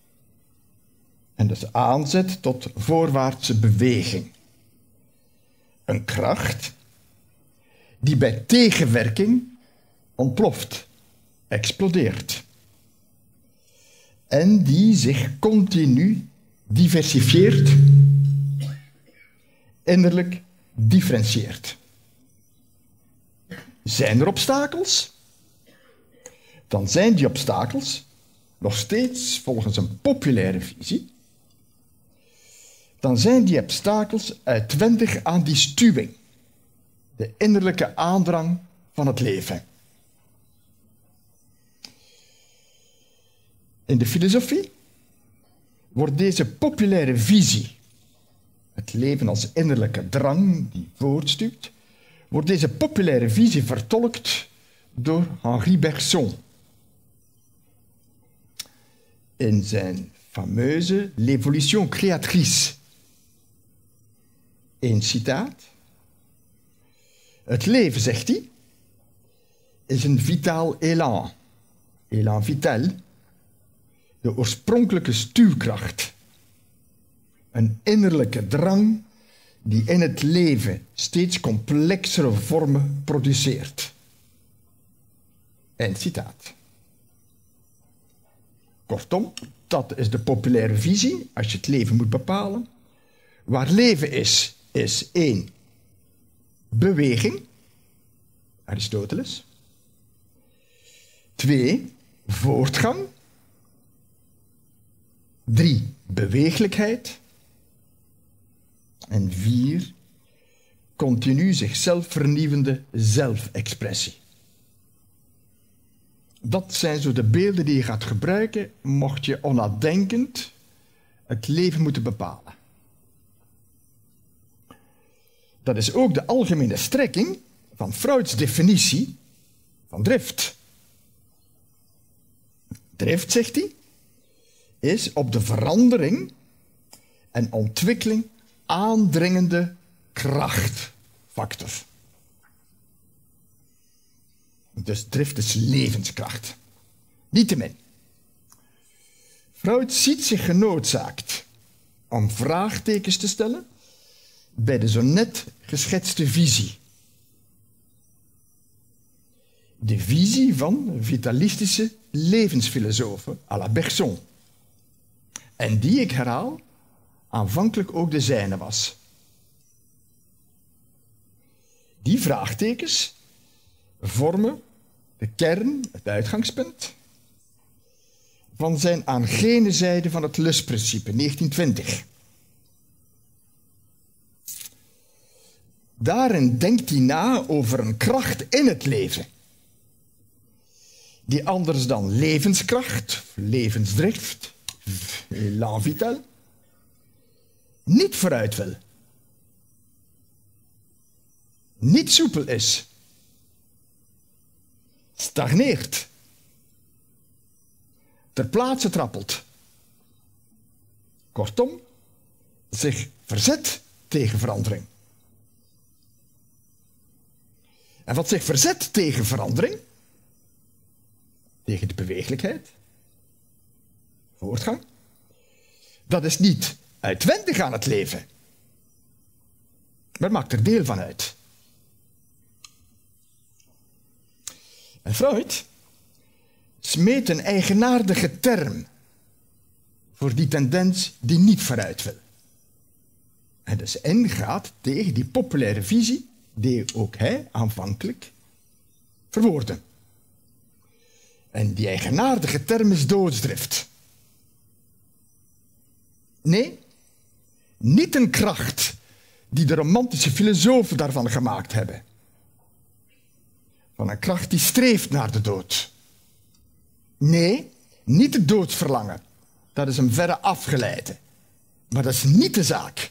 En dus aanzet tot voorwaartse beweging. Een kracht die bij tegenwerking ontploft, explodeert. En die zich continu diversifieert, innerlijk differentieert. Zijn er obstakels? Dan zijn die obstakels nog steeds volgens een populaire visie. Dan zijn die obstakels uitwendig aan die stuwing, de innerlijke aandrang van het leven. In de filosofie wordt deze populaire visie, het leven als innerlijke drang die voortstuwt, wordt deze populaire visie vertolkt door Henri Bergson. In zijn fameuze L'évolution créatrice. Een citaat. Het leven, zegt hij, is een vitaal élan, élan vital, de oorspronkelijke stuwkracht. Een innerlijke drang die in het leven steeds complexere vormen produceert. Eind citaat. Kortom, dat is de populaire visie, als je het leven moet bepalen. Waar leven is 1. Beweging, Aristoteles. 2. Voortgang. 3. Beweeglijkheid. En 4. Continu zichzelf vernieuwende zelfexpressie. Dat zijn zo de beelden die je gaat gebruiken mocht je onnadenkend het leven moeten bepalen. Dat is ook de algemene strekking van Freuds definitie van drift. Drift, zegt hij, is op de verandering en ontwikkeling aandringende krachtfactor. Dus drift is levenskracht. Niettemin. Freud ziet zich genoodzaakt om vraagtekens te stellen bij de zo net geschetste visie. De visie van vitalistische levensfilosofen à la Bergson. En die, ik herhaal, aanvankelijk ook de zijne was. Die vraagtekens vormen de kern, het uitgangspunt, van zijn aan gene zijde van het lustprincipe, 1920. Daarin denkt hij na over een kracht in het leven, die anders dan levenskracht, levensdrift, l'élan vital, niet vooruit wil. Niet soepel is. Stagneert. Ter plaatse trappelt. Kortom, zich verzet tegen verandering. En wat zich verzet tegen verandering, tegen de beweeglijkheid, voortgang, dat is niet uitwendig aan het leven, maar maakt er deel van uit. En Freud smeet een eigenaardige term voor die tendens die niet vooruit wil. En dus ingaat tegen die populaire visie die ook hij aanvankelijk verwoordde. En die eigenaardige term is doodsdrift. Nee, niet een kracht die de romantische filosofen daarvan gemaakt hebben. Van een kracht die streeft naar de dood. Nee, niet het doodsverlangen. Dat is een verre afgeleide. Maar dat is niet de zaak.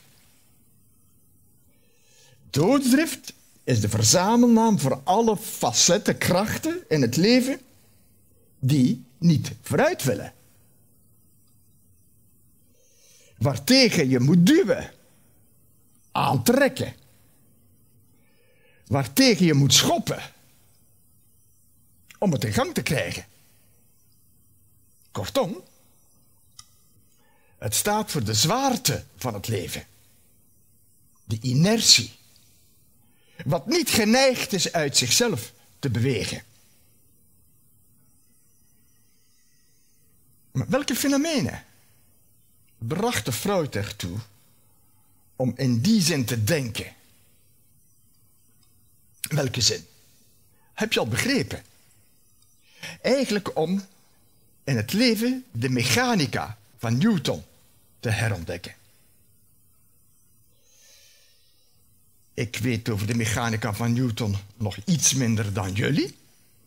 Doodsdrift is de verzamelnaam voor alle facetten, krachten in het leven die niet vooruit willen. Waartegen je moet duwen, aantrekken. Waartegen je moet schoppen om het in gang te krijgen. Kortom, het staat voor de zwaarte van het leven. De inertie. Wat niet geneigd is uit zichzelf te bewegen. Maar welke fenomenen brachten Freud ertoe om in die zin te denken? Welke zin? Heb je al begrepen? Eigenlijk om in het leven de mechanica van Newton te herontdekken. Ik weet over de mechanica van Newton nog iets minder dan jullie.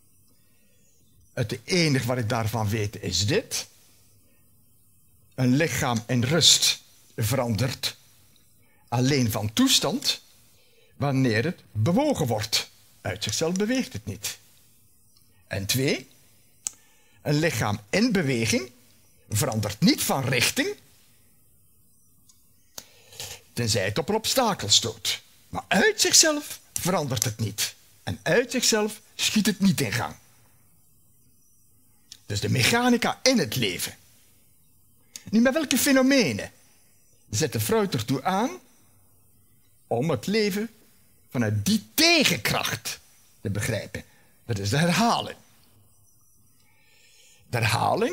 Het enige wat ik daarvan weet is dit. Een lichaam in rust verandert alleen van toestand wanneer het bewogen wordt. Uit zichzelf beweegt het niet. En 2, een lichaam in beweging verandert niet van richting, tenzij het op een obstakel stoot. Maar uit zichzelf verandert het niet. En uit zichzelf schiet het niet in gang. Dus de mechanica in het leven. Nu, met welke fenomenen zette Freud ertoe aan om het leven vanuit die tegenkracht te begrijpen? Dat is de herhaling. De herhaling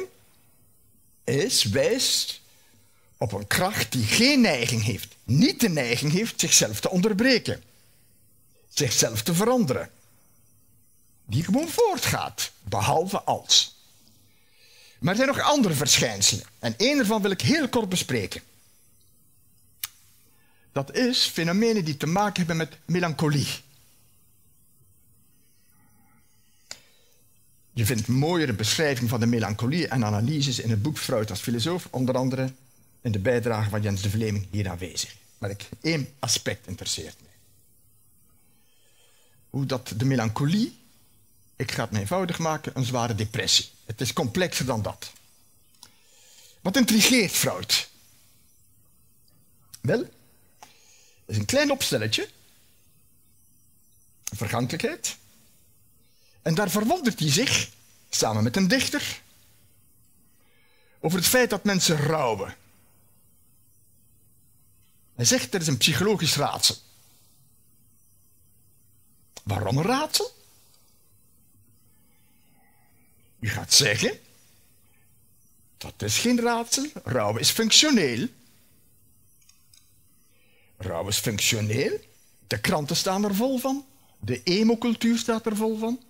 wijst op een kracht die geen neiging heeft, niet de neiging heeft zichzelf te onderbreken, zichzelf te veranderen. Die gewoon voortgaat, behalve als. Maar er zijn nog andere verschijnselen en één ervan wil ik heel kort bespreken. Dat is fenomenen die te maken hebben met melancholie. Je vindt mooiere beschrijving van de melancholie en analyses in het boek Freud als filosoof, onder andere in de bijdrage van Jens de Vleming hier aanwezig. Maar één aspect interesseert mij. Hoe dat de melancholie, ik ga het me eenvoudig maken, een zware depressie. Het is complexer dan dat. Wat intrigeert Freud? Wel, het is een klein opstelletje. Vergankelijkheid. En daar verwondert hij zich, samen met een dichter, over het feit dat mensen rouwen. Hij zegt, er is een psychologisch raadsel. Waarom een raadsel? U gaat zeggen, dat is geen raadsel, rouw is functioneel. Rouw is functioneel, de kranten staan er vol van, de emo-cultuur staat er vol van.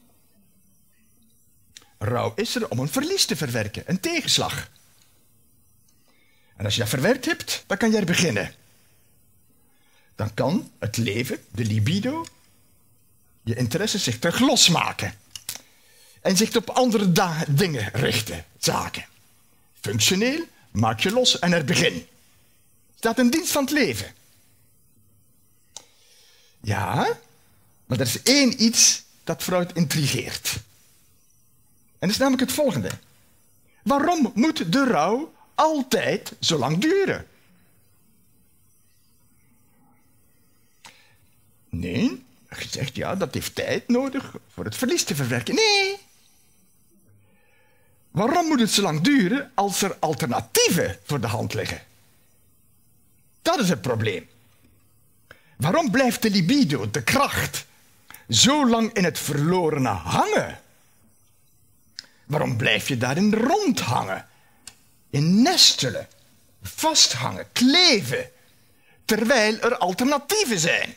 Rouw is er om een verlies te verwerken, een tegenslag. En als je dat verwerkt hebt, dan kan je er beginnen. Dan kan het leven, de libido, je interesse zich terug losmaken. En zich op andere dingen richten, zaken. Functioneel, maak je los en er begin. Staat in dienst van het leven. Ja, maar er is één iets dat Freud intrigeert. En dat is namelijk het volgende. Waarom moet de rouw altijd zo lang duren? Nee, je zegt ja, dat heeft tijd nodig voor het verlies te verwerken. Nee. Waarom moet het zo lang duren als er alternatieven voor de hand liggen? Dat is het probleem. Waarom blijft de libido, de kracht, zo lang in het verlorene hangen? Waarom blijf je daarin rondhangen, in nestelen, vasthangen, kleven, terwijl er alternatieven zijn?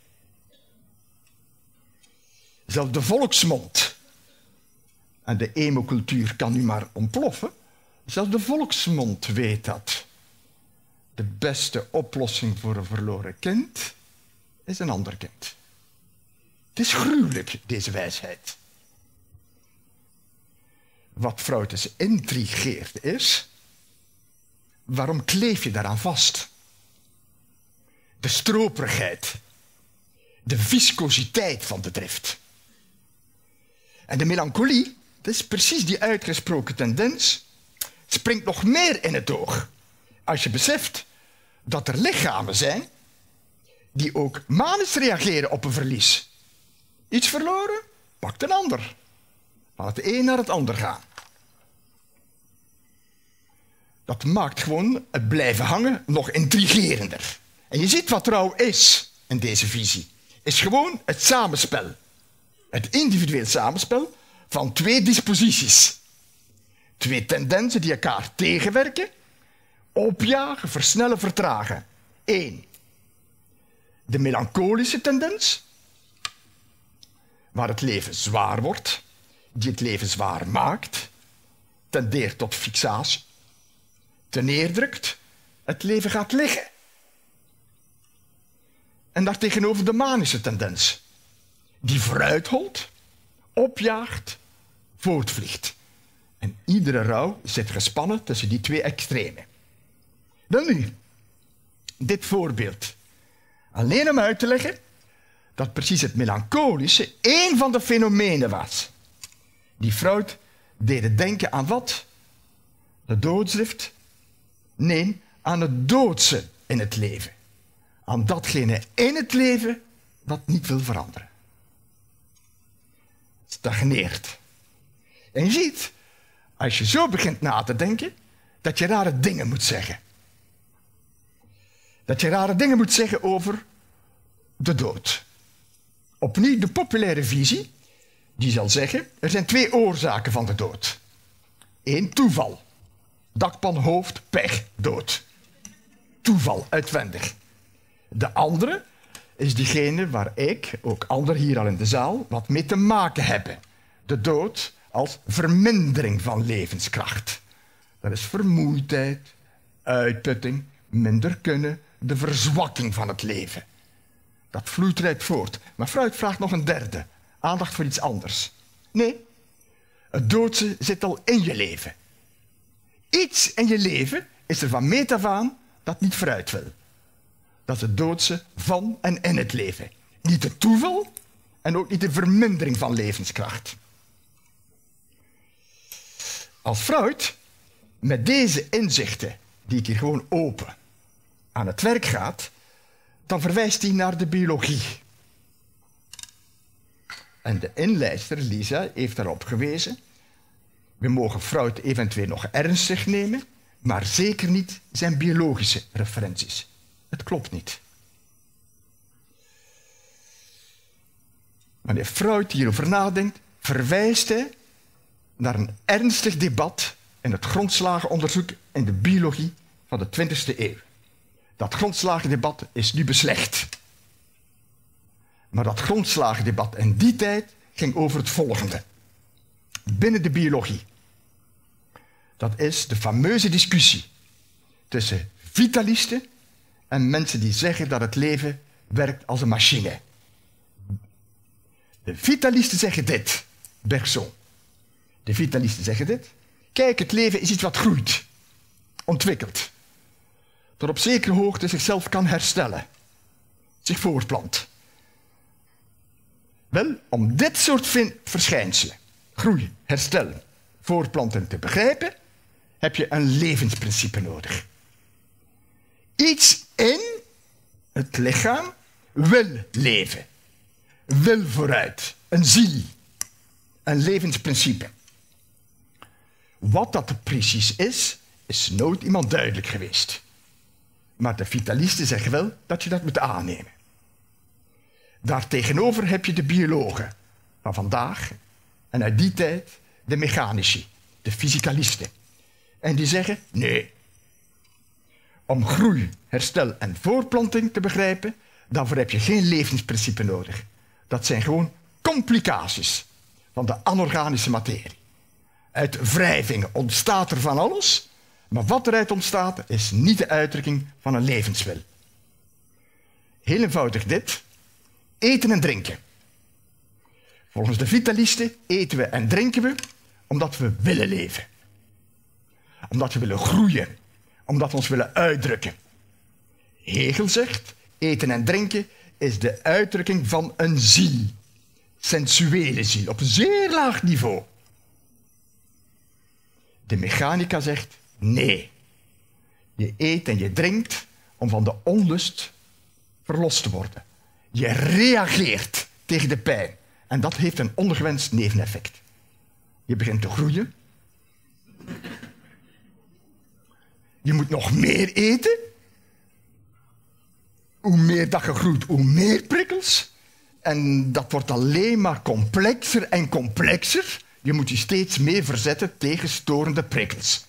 Zelfs de volksmond, en de emo-cultuur kan nu maar ontploffen, zelfs de volksmond weet dat. De beste oplossing voor een verloren kind is een ander kind. Het is gruwelijk, deze wijsheid. Wat Freud dus intrigeert is, waarom kleef je daaraan vast? De stroperigheid, de viscositeit van de drift. En de melancholie, dat is precies die uitgesproken tendens, springt nog meer in het oog. Als je beseft dat er lichamen zijn die ook manisch reageren op een verlies. Iets verloren, pakt een ander. Van het een naar het ander gaan. Dat maakt gewoon het blijven hangen nog intrigerender. En je ziet wat rouw is in deze visie. Is gewoon het samenspel. Het individueel samenspel van twee disposities. Twee tendensen die elkaar tegenwerken, opjagen, versnellen, vertragen. 1. De melancholische tendens, waar het leven zwaar wordt, die het leven zwaar maakt, tendeert tot fixatie, te neerdrukt, het leven gaat liggen. En daartegenover de manische tendens, die vooruitholt, opjaagt, voortvliegt. En iedere rouw zit gespannen tussen die twee extremen. Dan nu, dit voorbeeld. Alleen om uit te leggen dat precies het melancholische één van de fenomenen was die Freud deden denken aan wat? De doodsdrift? Nee, aan het doodse in het leven. Aan datgene in het leven wat niet wil veranderen. Stagneert. En je ziet, als je zo begint na te denken, dat je rare dingen moet zeggen. Dat je rare dingen moet zeggen over de dood. Opnieuw de populaire visie, die zal zeggen, er zijn twee oorzaken van de dood. 1, toeval. Dakpan, hoofd, pech, dood. Toeval, uitwendig. De andere is diegene waar ik, ook anderen hier al in de zaal, wat mee te maken hebben. De dood als vermindering van levenskracht. Dat is vermoeidheid, uitputting, minder kunnen, de verzwakking van het leven. Dat vloeit eruit voort. Maar Freud vraagt nog een derde. Aandacht voor iets anders. Nee, het doodse zit al in je leven. Iets in je leven is er van meet af aan dat niet vooruit wil. Dat is het doodse van en in het leven. Niet het toeval en ook niet de vermindering van levenskracht. Als Freud met deze inzichten, die ik hier gewoon open, aan het werk gaat, dan verwijst hij naar de biologie. En de inleidster, Lisa, heeft daarop gewezen. We mogen Freud eventueel nog ernstig nemen, maar zeker niet zijn biologische referenties. Het klopt niet. Wanneer Freud hierover nadenkt, verwijst hij naar een ernstig debat in het grondslagenonderzoek in de biologie van de 20e eeuw. Dat grondslagendebat is nu beslecht. Maar dat grondslagendebat in die tijd ging over het volgende. Binnen de biologie. Dat is de fameuze discussie tussen vitalisten en mensen die zeggen dat het leven werkt als een machine. De vitalisten zeggen dit, Bergson. De vitalisten zeggen dit. Kijk, het leven is iets wat groeit, ontwikkelt, tot op zekere hoogte zichzelf kan herstellen, zich voortplant. Wel, om dit soort verschijnselen, groei, herstel, voortplanten te begrijpen, heb je een levensprincipe nodig. Iets in het lichaam wil leven, wil vooruit, een ziel, een levensprincipe. Wat dat precies is nooit iemand duidelijk geweest. Maar de vitalisten zeggen wel dat je dat moet aannemen. Daartegenover heb je de biologen van vandaag en uit die tijd de mechanici, de fysicalisten. En die zeggen nee. Om groei, herstel en voortplanting te begrijpen, daarvoor heb je geen levensprincipe nodig. Dat zijn gewoon complicaties van de anorganische materie. Uit wrijvingen ontstaat er van alles, maar wat eruit ontstaat is niet de uitdrukking van een levenswil. Heel eenvoudig dit. Eten en drinken. Volgens de vitalisten eten we en drinken we omdat we willen leven. Omdat we willen groeien. Omdat we ons willen uitdrukken. Hegel zegt, eten en drinken is de uitdrukking van een ziel. Sensuele ziel, op een zeer laag niveau. De mechanica zegt, nee. Je eet en je drinkt om van de onlust verlost te worden. Je reageert tegen de pijn. En dat heeft een ongewenst neveneffect. Je begint te groeien. Je moet nog meer eten. Hoe meer dat je groeit, hoe meer prikkels. En dat wordt alleen maar complexer en complexer. Je moet je steeds meer verzetten tegen storende prikkels.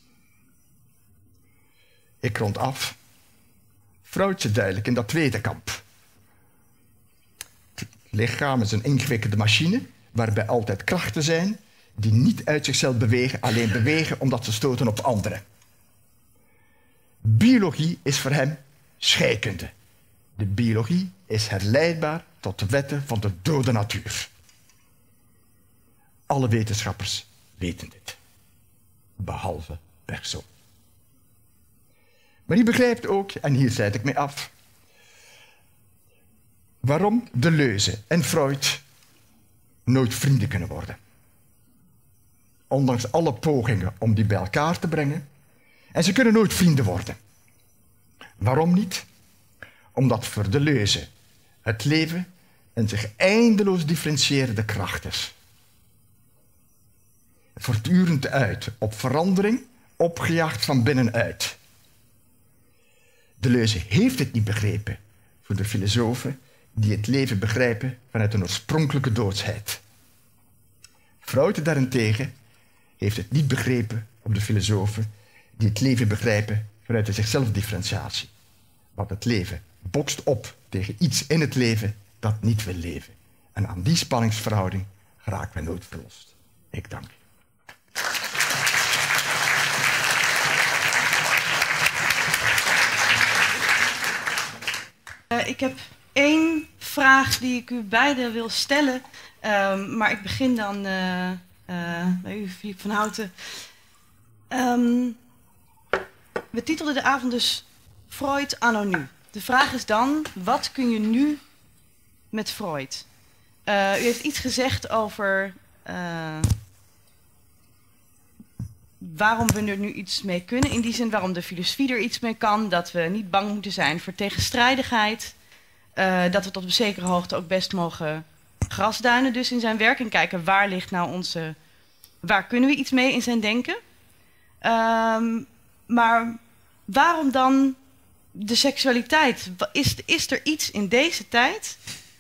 Ik rond af. Freud zit duidelijk in dat tweede kamp. Het lichaam is een ingewikkelde machine waarbij altijd krachten zijn die niet uit zichzelf bewegen, alleen bewegen omdat ze stoten op anderen. Biologie is voor hem scheikunde. De biologie is herleidbaar tot de wetten van de dode natuur. Alle wetenschappers weten dit. Behalve Bergson. Maar die begrijpt ook, en hier sluit ik mee af, waarom Deleuze en Freud nooit vrienden kunnen worden. Ondanks alle pogingen om die bij elkaar te brengen. En ze kunnen nooit vrienden worden. Waarom niet? Omdat voor Deleuze het leven een zich eindeloos differentiërende kracht is. Voortdurend uit, op verandering, opgejaagd van binnenuit. Deleuze heeft het niet begrepen voor de filosofen die het leven begrijpen vanuit een oorspronkelijke doodsheid. Freud daarentegen heeft het niet begrepen op de filosofen die het leven begrijpen vanuit de zichzelfdifferentiatie. Want het leven bokst op tegen iets in het leven dat niet wil leven. En aan die spanningsverhouding geraken we nooit verlost. Ik dank u. Ik heb één vraag die ik u beiden wil stellen. Maar ik begin dan bij u, Philippe van Houten. We titelden de avond dus Freud anno nu. De vraag is dan, wat kun je nu met Freud? U heeft iets gezegd over waarom we er nu iets mee kunnen. In die zin waarom de filosofie er iets mee kan. Dat we niet bang moeten zijn voor tegenstrijdigheid. Dat we tot op een zekere hoogte ook best mogen grasduinen dus in zijn werk en kijken waar ligt nou waar kunnen we iets mee in zijn denken. Maar waarom dan de seksualiteit? Is er iets in deze tijd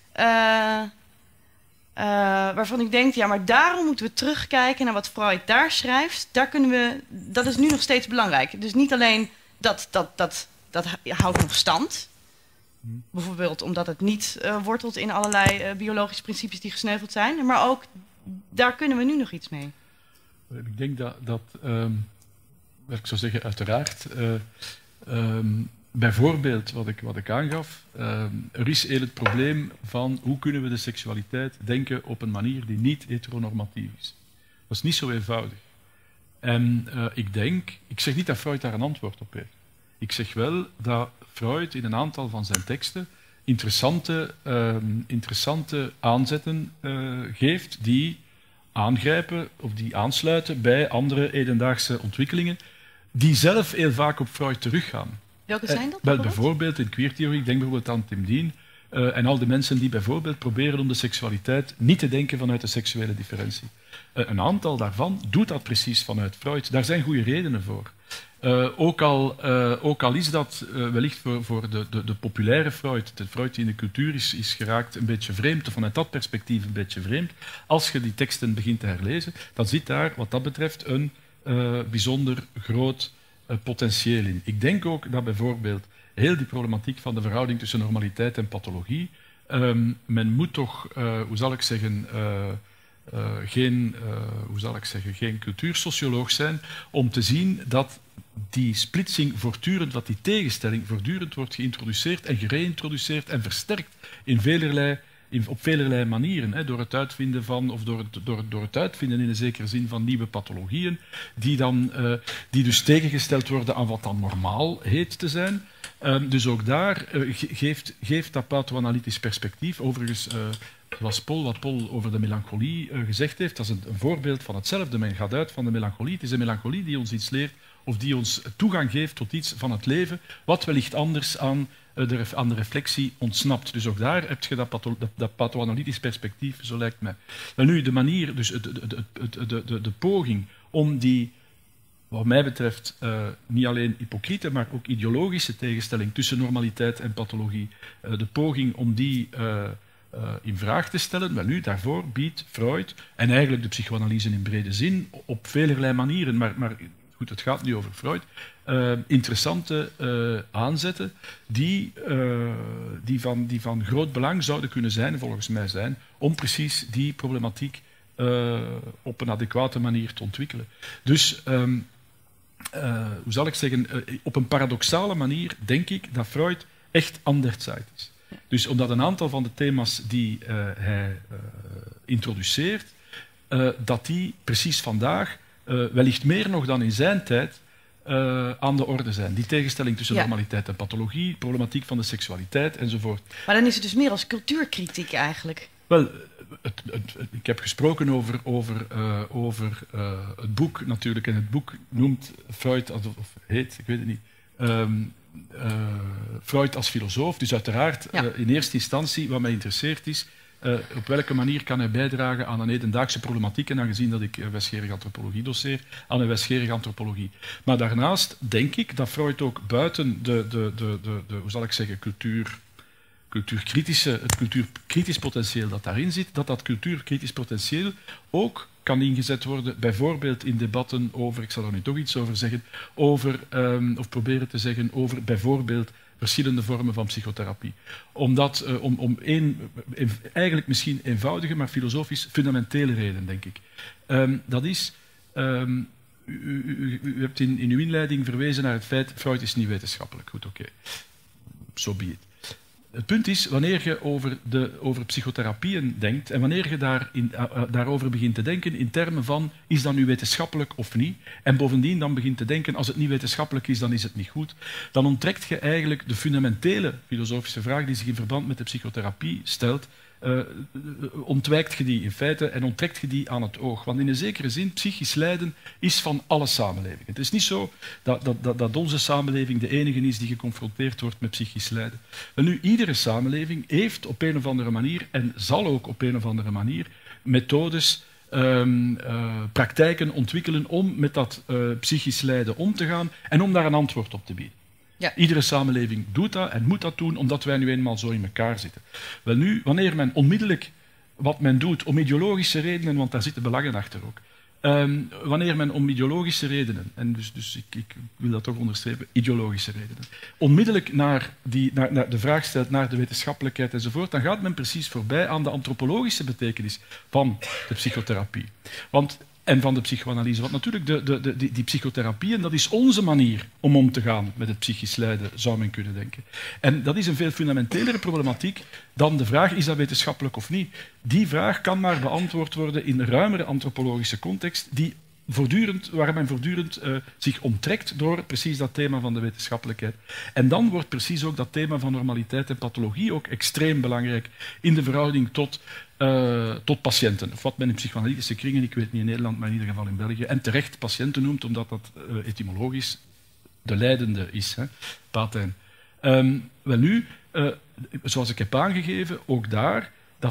waarvan ik denk, ja, maar daarom moeten we terugkijken naar wat Freud daar schrijft. Dat is nu nog steeds belangrijk. Dus niet alleen dat houdt nog stand. Bijvoorbeeld omdat het niet wortelt in allerlei biologische principes die gesneuveld zijn. Maar ook, daar kunnen we nu nog iets mee. Ik denk dat ik zou zeggen, uiteraard, bijvoorbeeld wat ik aangaf, er is heel het probleem van hoe kunnen we de seksualiteit denken op een manier die niet heteronormatief is. Dat is niet zo eenvoudig. En ik zeg niet dat Freud daar een antwoord op heeft. Ik zeg wel dat Freud in een aantal van zijn teksten interessante aanzetten geeft die aangrijpen of die aansluiten bij andere hedendaagse ontwikkelingen die zelf heel vaak op Freud teruggaan. Welke zijn dat? Bijvoorbeeld in queertheorie, ik denk bijvoorbeeld aan Tim Dean en al die mensen die bijvoorbeeld proberen om de seksualiteit niet te denken vanuit de seksuele differentie. Een aantal daarvan doet dat precies vanuit Freud. Daar zijn goede redenen voor. Ook al is dat wellicht voor de populaire Freud, de Freud die in de cultuur is geraakt, een beetje vreemd, of vanuit dat perspectief een beetje vreemd. Als je die teksten begint te herlezen, dan zit daar wat dat betreft een bijzonder groot potentieel in. Ik denk ook dat bijvoorbeeld heel die problematiek van de verhouding tussen normaliteit en pathologie, men moet toch, geen cultuursocioloog zijn om te zien dat die splitsing voortdurend, dat die tegenstelling voortdurend wordt geïntroduceerd en gereïntroduceerd en versterkt op velerlei manieren. Hè, door het uitvinden van, of door het uitvinden in een zekere zin van nieuwe pathologieën, die dus tegengesteld worden aan wat dan normaal heet te zijn. Dus ook daar geeft dat pathoanalytisch perspectief. Overigens, wat Paul over de melancholie gezegd heeft, dat is een voorbeeld van hetzelfde. Men gaat uit van de melancholie. Het is een melancholie die ons iets leert of die ons toegang geeft tot iets van het leven, wat wellicht anders aan de reflectie ontsnapt. Dus ook daar heb je dat pathoanalytisch perspectief, zo lijkt mij. En nu, de manier, dus de poging om die, wat mij betreft, niet alleen hypocriete, maar ook ideologische tegenstelling tussen normaliteit en pathologie, de poging om die in vraag te stellen, wel nu, daarvoor biedt Freud, en eigenlijk de psychoanalyse in brede zin, op velerlei manieren, maar goed, het gaat nu over Freud, interessante aanzetten die van groot belang zouden kunnen zijn, volgens mij om precies die problematiek op een adequate manier te ontwikkelen. Dus, hoe zal ik zeggen, op een paradoxale manier denk ik dat Freud echt anderzijds is. Dus omdat een aantal van de thema's die hij introduceert, dat die precies vandaag, wellicht meer nog dan in zijn tijd, aan de orde zijn. Die tegenstelling tussen normaliteit en pathologie, problematiek van de seksualiteit enzovoort. Maar dan is het dus meer als cultuurkritiek eigenlijk. Wel, ik heb gesproken over het boek natuurlijk. En het boek noemt Freud, of heet, ik weet het niet, Freud als filosoof. Dus uiteraard, in eerste instantie, wat mij interesseert is, op welke manier kan hij bijdragen aan een hedendaagse problematiek, en aangezien dat ik wijsgerige antropologie doseer, aan een wijsgerige antropologie. Maar daarnaast denk ik dat Freud ook buiten de hoe zal ik zeggen, het cultuurkritisch potentieel dat daarin zit, dat cultuurkritisch potentieel ook kan ingezet worden, bijvoorbeeld in debatten over, ik zal er nu toch iets over zeggen, of proberen te zeggen over bijvoorbeeld verschillende vormen van psychotherapie. Omdat, eigenlijk misschien eenvoudige, maar filosofisch fundamentele reden, denk ik. Dat is, u hebt in uw inleiding verwezen naar het feit, Freud is niet wetenschappelijk. Goed, oké. So be it. Het punt is, wanneer je over psychotherapieën denkt en wanneer je daarover begint te denken in termen van, is dat nu wetenschappelijk of niet? En bovendien dan begint te denken, als het niet wetenschappelijk is, dan is het niet goed. Dan onttrekt je eigenlijk de fundamentele filosofische vraag die zich in verband met de psychotherapie stelt, ontwijkt je die in feite en onttrekt je die aan het oog. Want in een zekere zin, psychisch lijden is van alle samenlevingen. Het is niet zo dat onze samenleving de enige is die geconfronteerd wordt met psychisch lijden. En nu, iedere samenleving heeft op een of andere manier, en zal ook op een of andere manier, methodes, praktijken ontwikkelen om met dat psychisch lijden om te gaan en om daar een antwoord op te bieden. Ja. Iedere samenleving doet dat en moet dat doen, omdat wij nu eenmaal zo in elkaar zitten. Wel nu, wanneer men onmiddellijk wat men doet, om ideologische redenen, want daar zitten belangen achter ook, wanneer men om ideologische redenen, en dus ik wil dat toch onderstrepen, ideologische redenen, onmiddellijk naar de vraag stelt naar de wetenschappelijkheid enzovoort, dan gaat men precies voorbij aan de antropologische betekenis van de psychotherapie. En van de psychoanalyse. Want natuurlijk, die psychotherapie, en dat is onze manier om te gaan met het psychisch lijden, zou men kunnen denken. En dat is een veel fundamentelere problematiek dan de vraag, is dat wetenschappelijk of niet? Die vraag kan maar beantwoord worden in een ruimere antropologische context, waar men voortdurend zich onttrekt door precies dat thema van de wetenschappelijkheid. En dan wordt precies ook dat thema van normaliteit en pathologie ook extreem belangrijk in de verhouding tot patiënten. Of wat men in psychoanalytische kringen, ik weet niet in Nederland, maar in ieder geval in België, en terecht patiënten noemt, omdat dat etymologisch de lijdende is, hè, patijn. Wel nu, zoals ik heb aangegeven, ook daar,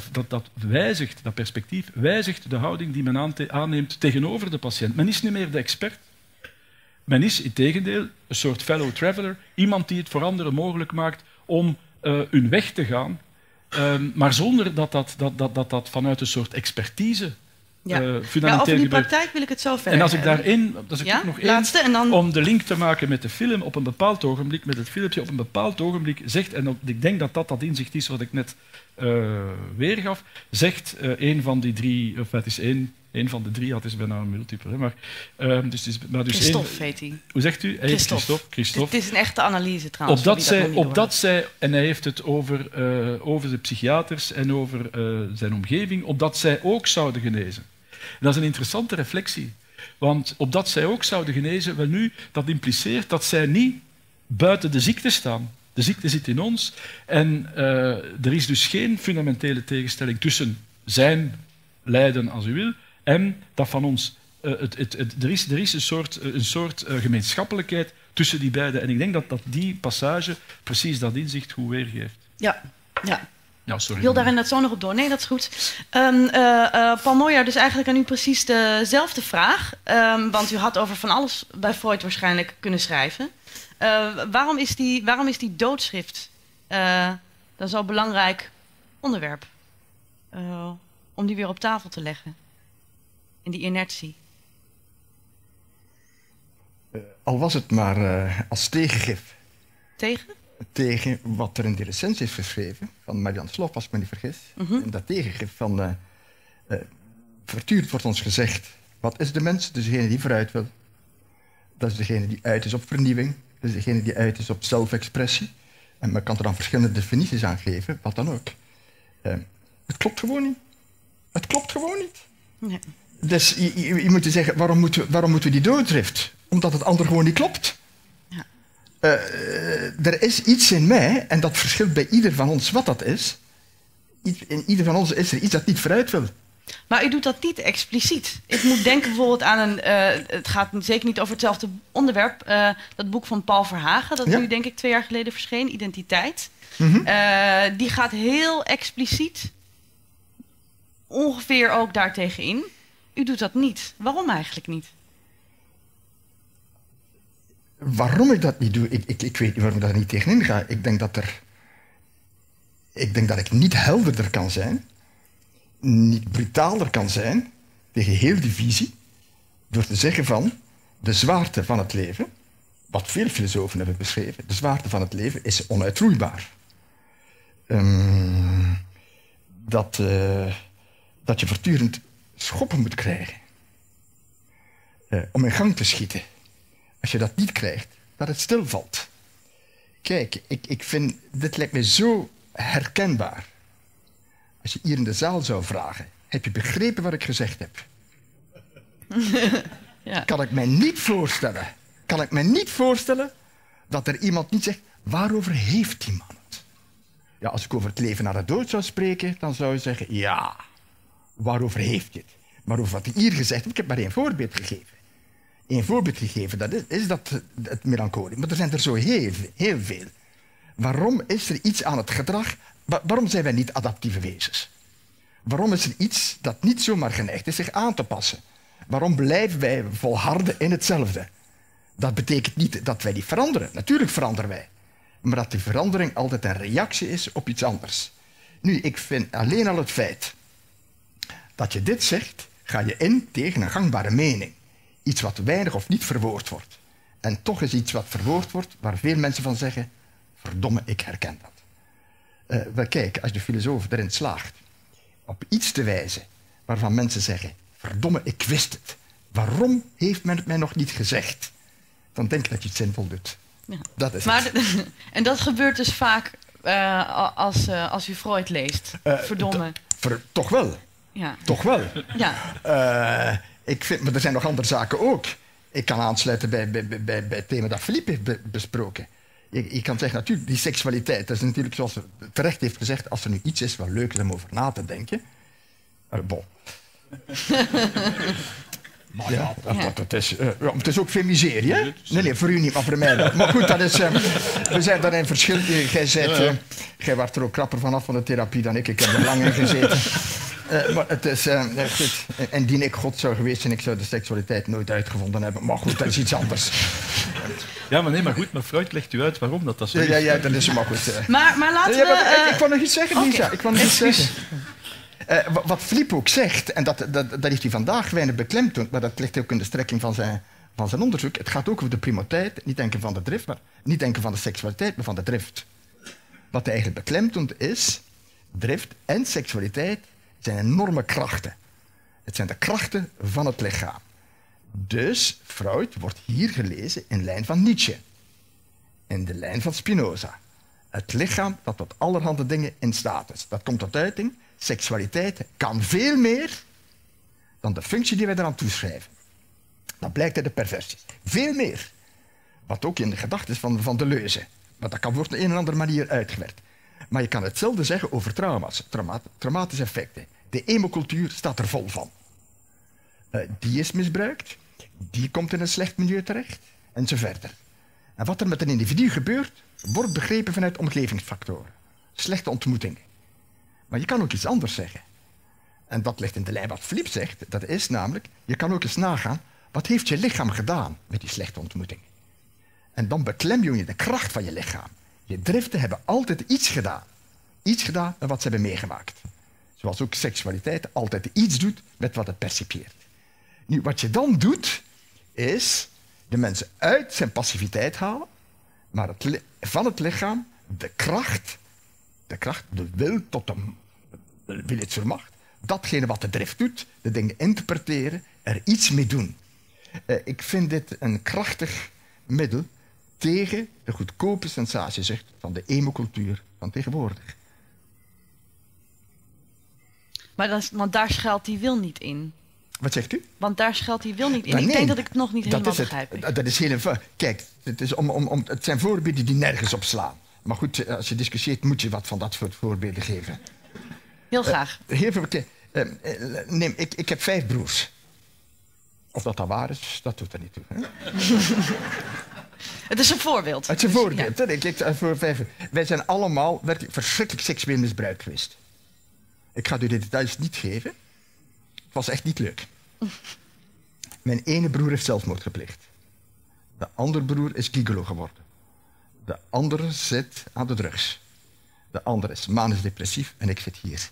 dat perspectief wijzigt de houding die men aanneemt tegenover de patiënt. Men is niet meer de expert. Men is, integendeel, een soort fellow traveler, iemand die het voor anderen mogelijk maakt om hun weg te gaan, maar zonder dat vanuit een soort expertise fundamenteel over die gebeurt. praktijk wil ik het zo verder. En als ik daarin, nog één, om de link te maken met de film op een bepaald ogenblik, met het filmpje op een bepaald ogenblik, zegt, en ik denk dat dat inzicht is wat ik net weergaf, zegt een van die drie, of het is één van de drie, het is bijna een multiple, maar Christophe heet hij. Hoe zegt u? Christophe. Het is een echte analyse trouwens. Opdat zij, en hij heeft het over de psychiaters en over zijn omgeving, opdat zij ook zouden genezen. En dat is een interessante reflectie. Want opdat zij ook zouden genezen, wel nu, dat impliceert dat zij niet buiten de ziekte staan. De ziekte zit in ons en er is dus geen fundamentele tegenstelling tussen zijn lijden, als u wil, en dat van ons. Er is een soort gemeenschappelijkheid tussen die beiden. En ik denk dat die passage precies dat inzicht goed weergeeft. Ja. Ja, sorry. Ik wil daar inderdaad zo nog op door. Nee, dat is goed. Paul Mooijaard, dus eigenlijk aan u precies dezelfde vraag. Want u had over van alles bij Freud waarschijnlijk kunnen schrijven. Waarom is die doodschrift dan zo'n belangrijk onderwerp? Om die weer op tafel te leggen. In die inertie. Al was het maar als tegengif. Tegen? Tegen wat er in die recensie is geschreven, van Marianne Slob, als ik me niet vergis. En dat tegengif van... voortdurend wordt ons gezegd, wat is de mens? Dat is degene die vooruit wil. Dat is degene die uit is op vernieuwing. Dat is degene die uit is op zelfexpressie. En men kan er dan verschillende definities aan geven, wat dan ook. Het klopt gewoon niet. Het klopt gewoon niet. Nee. Dus je moet je zeggen, waarom moeten we die dooddrift? Omdat het ander gewoon niet klopt. Ja. Er is iets in mij, en dat verschilt bij ieder van ons wat dat is. In ieder van ons is er iets dat niet vooruit wil. Maar u doet dat niet expliciet. Ik moet denken bijvoorbeeld aan het gaat zeker niet over hetzelfde onderwerp. Dat boek van Paul Verhagen, dat nu denk ik 2 jaar geleden verscheen, Identiteit. Die gaat heel expliciet ongeveer ook daartegen in. U doet dat niet. Waarom eigenlijk niet? Waarom ik dat niet doe? Ik weet niet waarom ik daar niet tegenin ga. Ik denk dat ik niet helderder kan zijn, niet brutaler kan zijn tegen heel die visie, door te zeggen van de zwaarte van het leven, wat veel filosofen hebben beschreven, de zwaarte van het leven is onuitroeibaar. Dat je voortdurend schoppen moet krijgen om in gang te schieten. Als je dat niet krijgt, dat het stilvalt. Kijk, ik vind, dit lijkt me zo herkenbaar. Als je hier in de zaal zou vragen, heb je begrepen wat ik gezegd heb? Ja. Kan ik mij niet voorstellen dat er iemand niet zegt, waarover heeft die man het? Ja, als ik over het leven na de dood zou spreken, dan zou je zeggen, ja, waarover heeft je het? Maar over wat ik hier gezegd heb, ik heb maar één voorbeeld gegeven. Eén voorbeeld gegeven, dat is dat het melancholie. Maar er zijn er zo heel veel. Waarom is er iets aan het gedrag? Waarom zijn wij niet adaptieve wezens? Waarom is er iets dat niet zomaar geneigd is zich aan te passen? Waarom blijven wij volharden in hetzelfde? Dat betekent niet dat wij niet veranderen. Natuurlijk veranderen wij. Maar dat die verandering altijd een reactie is op iets anders. Nu, ik vind alleen al het feit dat je dit zegt, ga je in tegen een gangbare mening. Iets wat weinig of niet verwoord wordt. En toch is iets wat verwoord wordt, waar veel mensen van zeggen, verdomme, ik herken dat. Wel kijk, als de filosoof erin slaagt op iets te wijzen waarvan mensen zeggen, verdomme, ik wist het. Waarom heeft men het mij nog niet gezegd? Dan denk ik dat je het zinvol doet. Ja. Dat is maar het. En dat gebeurt dus vaak als u Freud leest. Verdomme. Toch wel. Ja. Toch wel. Ja. Maar er zijn nog andere zaken ook. Ik kan aansluiten bij het thema dat Philippe heeft besproken. Je kan zeggen, natuurlijk, die seksualiteit, dat is natuurlijk, zoals ze terecht heeft gezegd, als er nu iets is wat leuk is om over na te denken. Bon. Maar ja, het is ook veel miserie, hè? Nee, voor u niet, maar voor mij wel. Maar goed, dat is, we zijn daarin verschillend. Jij werd er ook krapper vanaf van de therapie dan ik. Ik heb er lang in gezeten. Maar het is, goed. Indien ik God zou geweest zijn, ik zou de seksualiteit nooit uitgevonden hebben. Maar goed, dat is iets anders. Ja, maar goed, maar Freud legt u uit waarom dat zo is. Ja, dat is maar goed. Maar laten we... Ik wou nog iets zeggen, Lisa. Okay. Ik wou nog iets zeggen. Wat Philippe ook zegt, en dat heeft hij vandaag weinig beklemtoond, maar dat ligt ook in de strekking van zijn onderzoek. Het gaat ook over de primiteit, niet denken van de drift, maar niet denken van de seksualiteit, maar van de drift. Wat hij eigenlijk beklemtoont is, drift en seksualiteit zijn enorme krachten. Het zijn de krachten van het lichaam. Dus Freud wordt hier gelezen in lijn van Nietzsche. In de lijn van Spinoza. Het lichaam dat tot allerhande dingen in staat is. Dat komt tot uiting. Seksualiteit kan veel meer dan de functie die wij eraan toeschrijven. Dat blijkt uit de perversies. Veel meer. Wat ook in de gedachten is van de Leuze. Maar dat kan op een of andere manier uitgewerkt. Maar je kan hetzelfde zeggen over trauma's. Traumatische effecten. De emocultuur staat er vol van. Die is misbruikt. Die komt in een slecht milieu terecht. En zo verder. En wat er met een individu gebeurt, wordt begrepen vanuit omgevingsfactoren. Slechte ontmoetingen. Maar je kan ook iets anders zeggen. En dat ligt in de lijn wat Philippe zegt. Dat is namelijk, je kan ook eens nagaan, wat heeft je lichaam gedaan met die slechte ontmoetingen? En dan beklem je de kracht van je lichaam. Je driften hebben altijd iets gedaan. Iets gedaan met wat ze hebben meegemaakt. Zoals ook seksualiteit altijd iets doet met wat het percipieert. Nu, wat je dan doet, is de mensen uit zijn passiviteit halen, maar van het lichaam de kracht, de wil tot de willensvermacht, datgene wat de drift doet, de dingen interpreteren, er iets mee doen. Ik vind dit een krachtig middel tegen de goedkope sensatiezucht van de emocultuur van tegenwoordig. Maar want daar schuilt die wil niet in. Wat zegt u? Want daar schuilt die wil niet in. Maar ik nee, denk dat ik het nog niet helemaal begrijp. Dat is heel eenvoudig. Kijk, het zijn voorbeelden die nergens op slaan. Maar goed, als je discussieert, moet je wat van dat soort voorbeelden geven. Heel graag. Heel veel. Ik heb 5 broers. Of dat waar is, dat doet er niet toe. Hè? Het is een voorbeeld. Het is een voorbeeld. Ja. Wij zijn allemaal werkelijk verschrikkelijk seksueel misbruikt geweest. Ik ga u de details niet geven. Het was echt niet leuk. Mijn ene broer heeft zelfmoord gepleegd. De andere broer is gigolo geworden. De andere zit aan de drugs. De andere is manisch depressief en ik zit hier.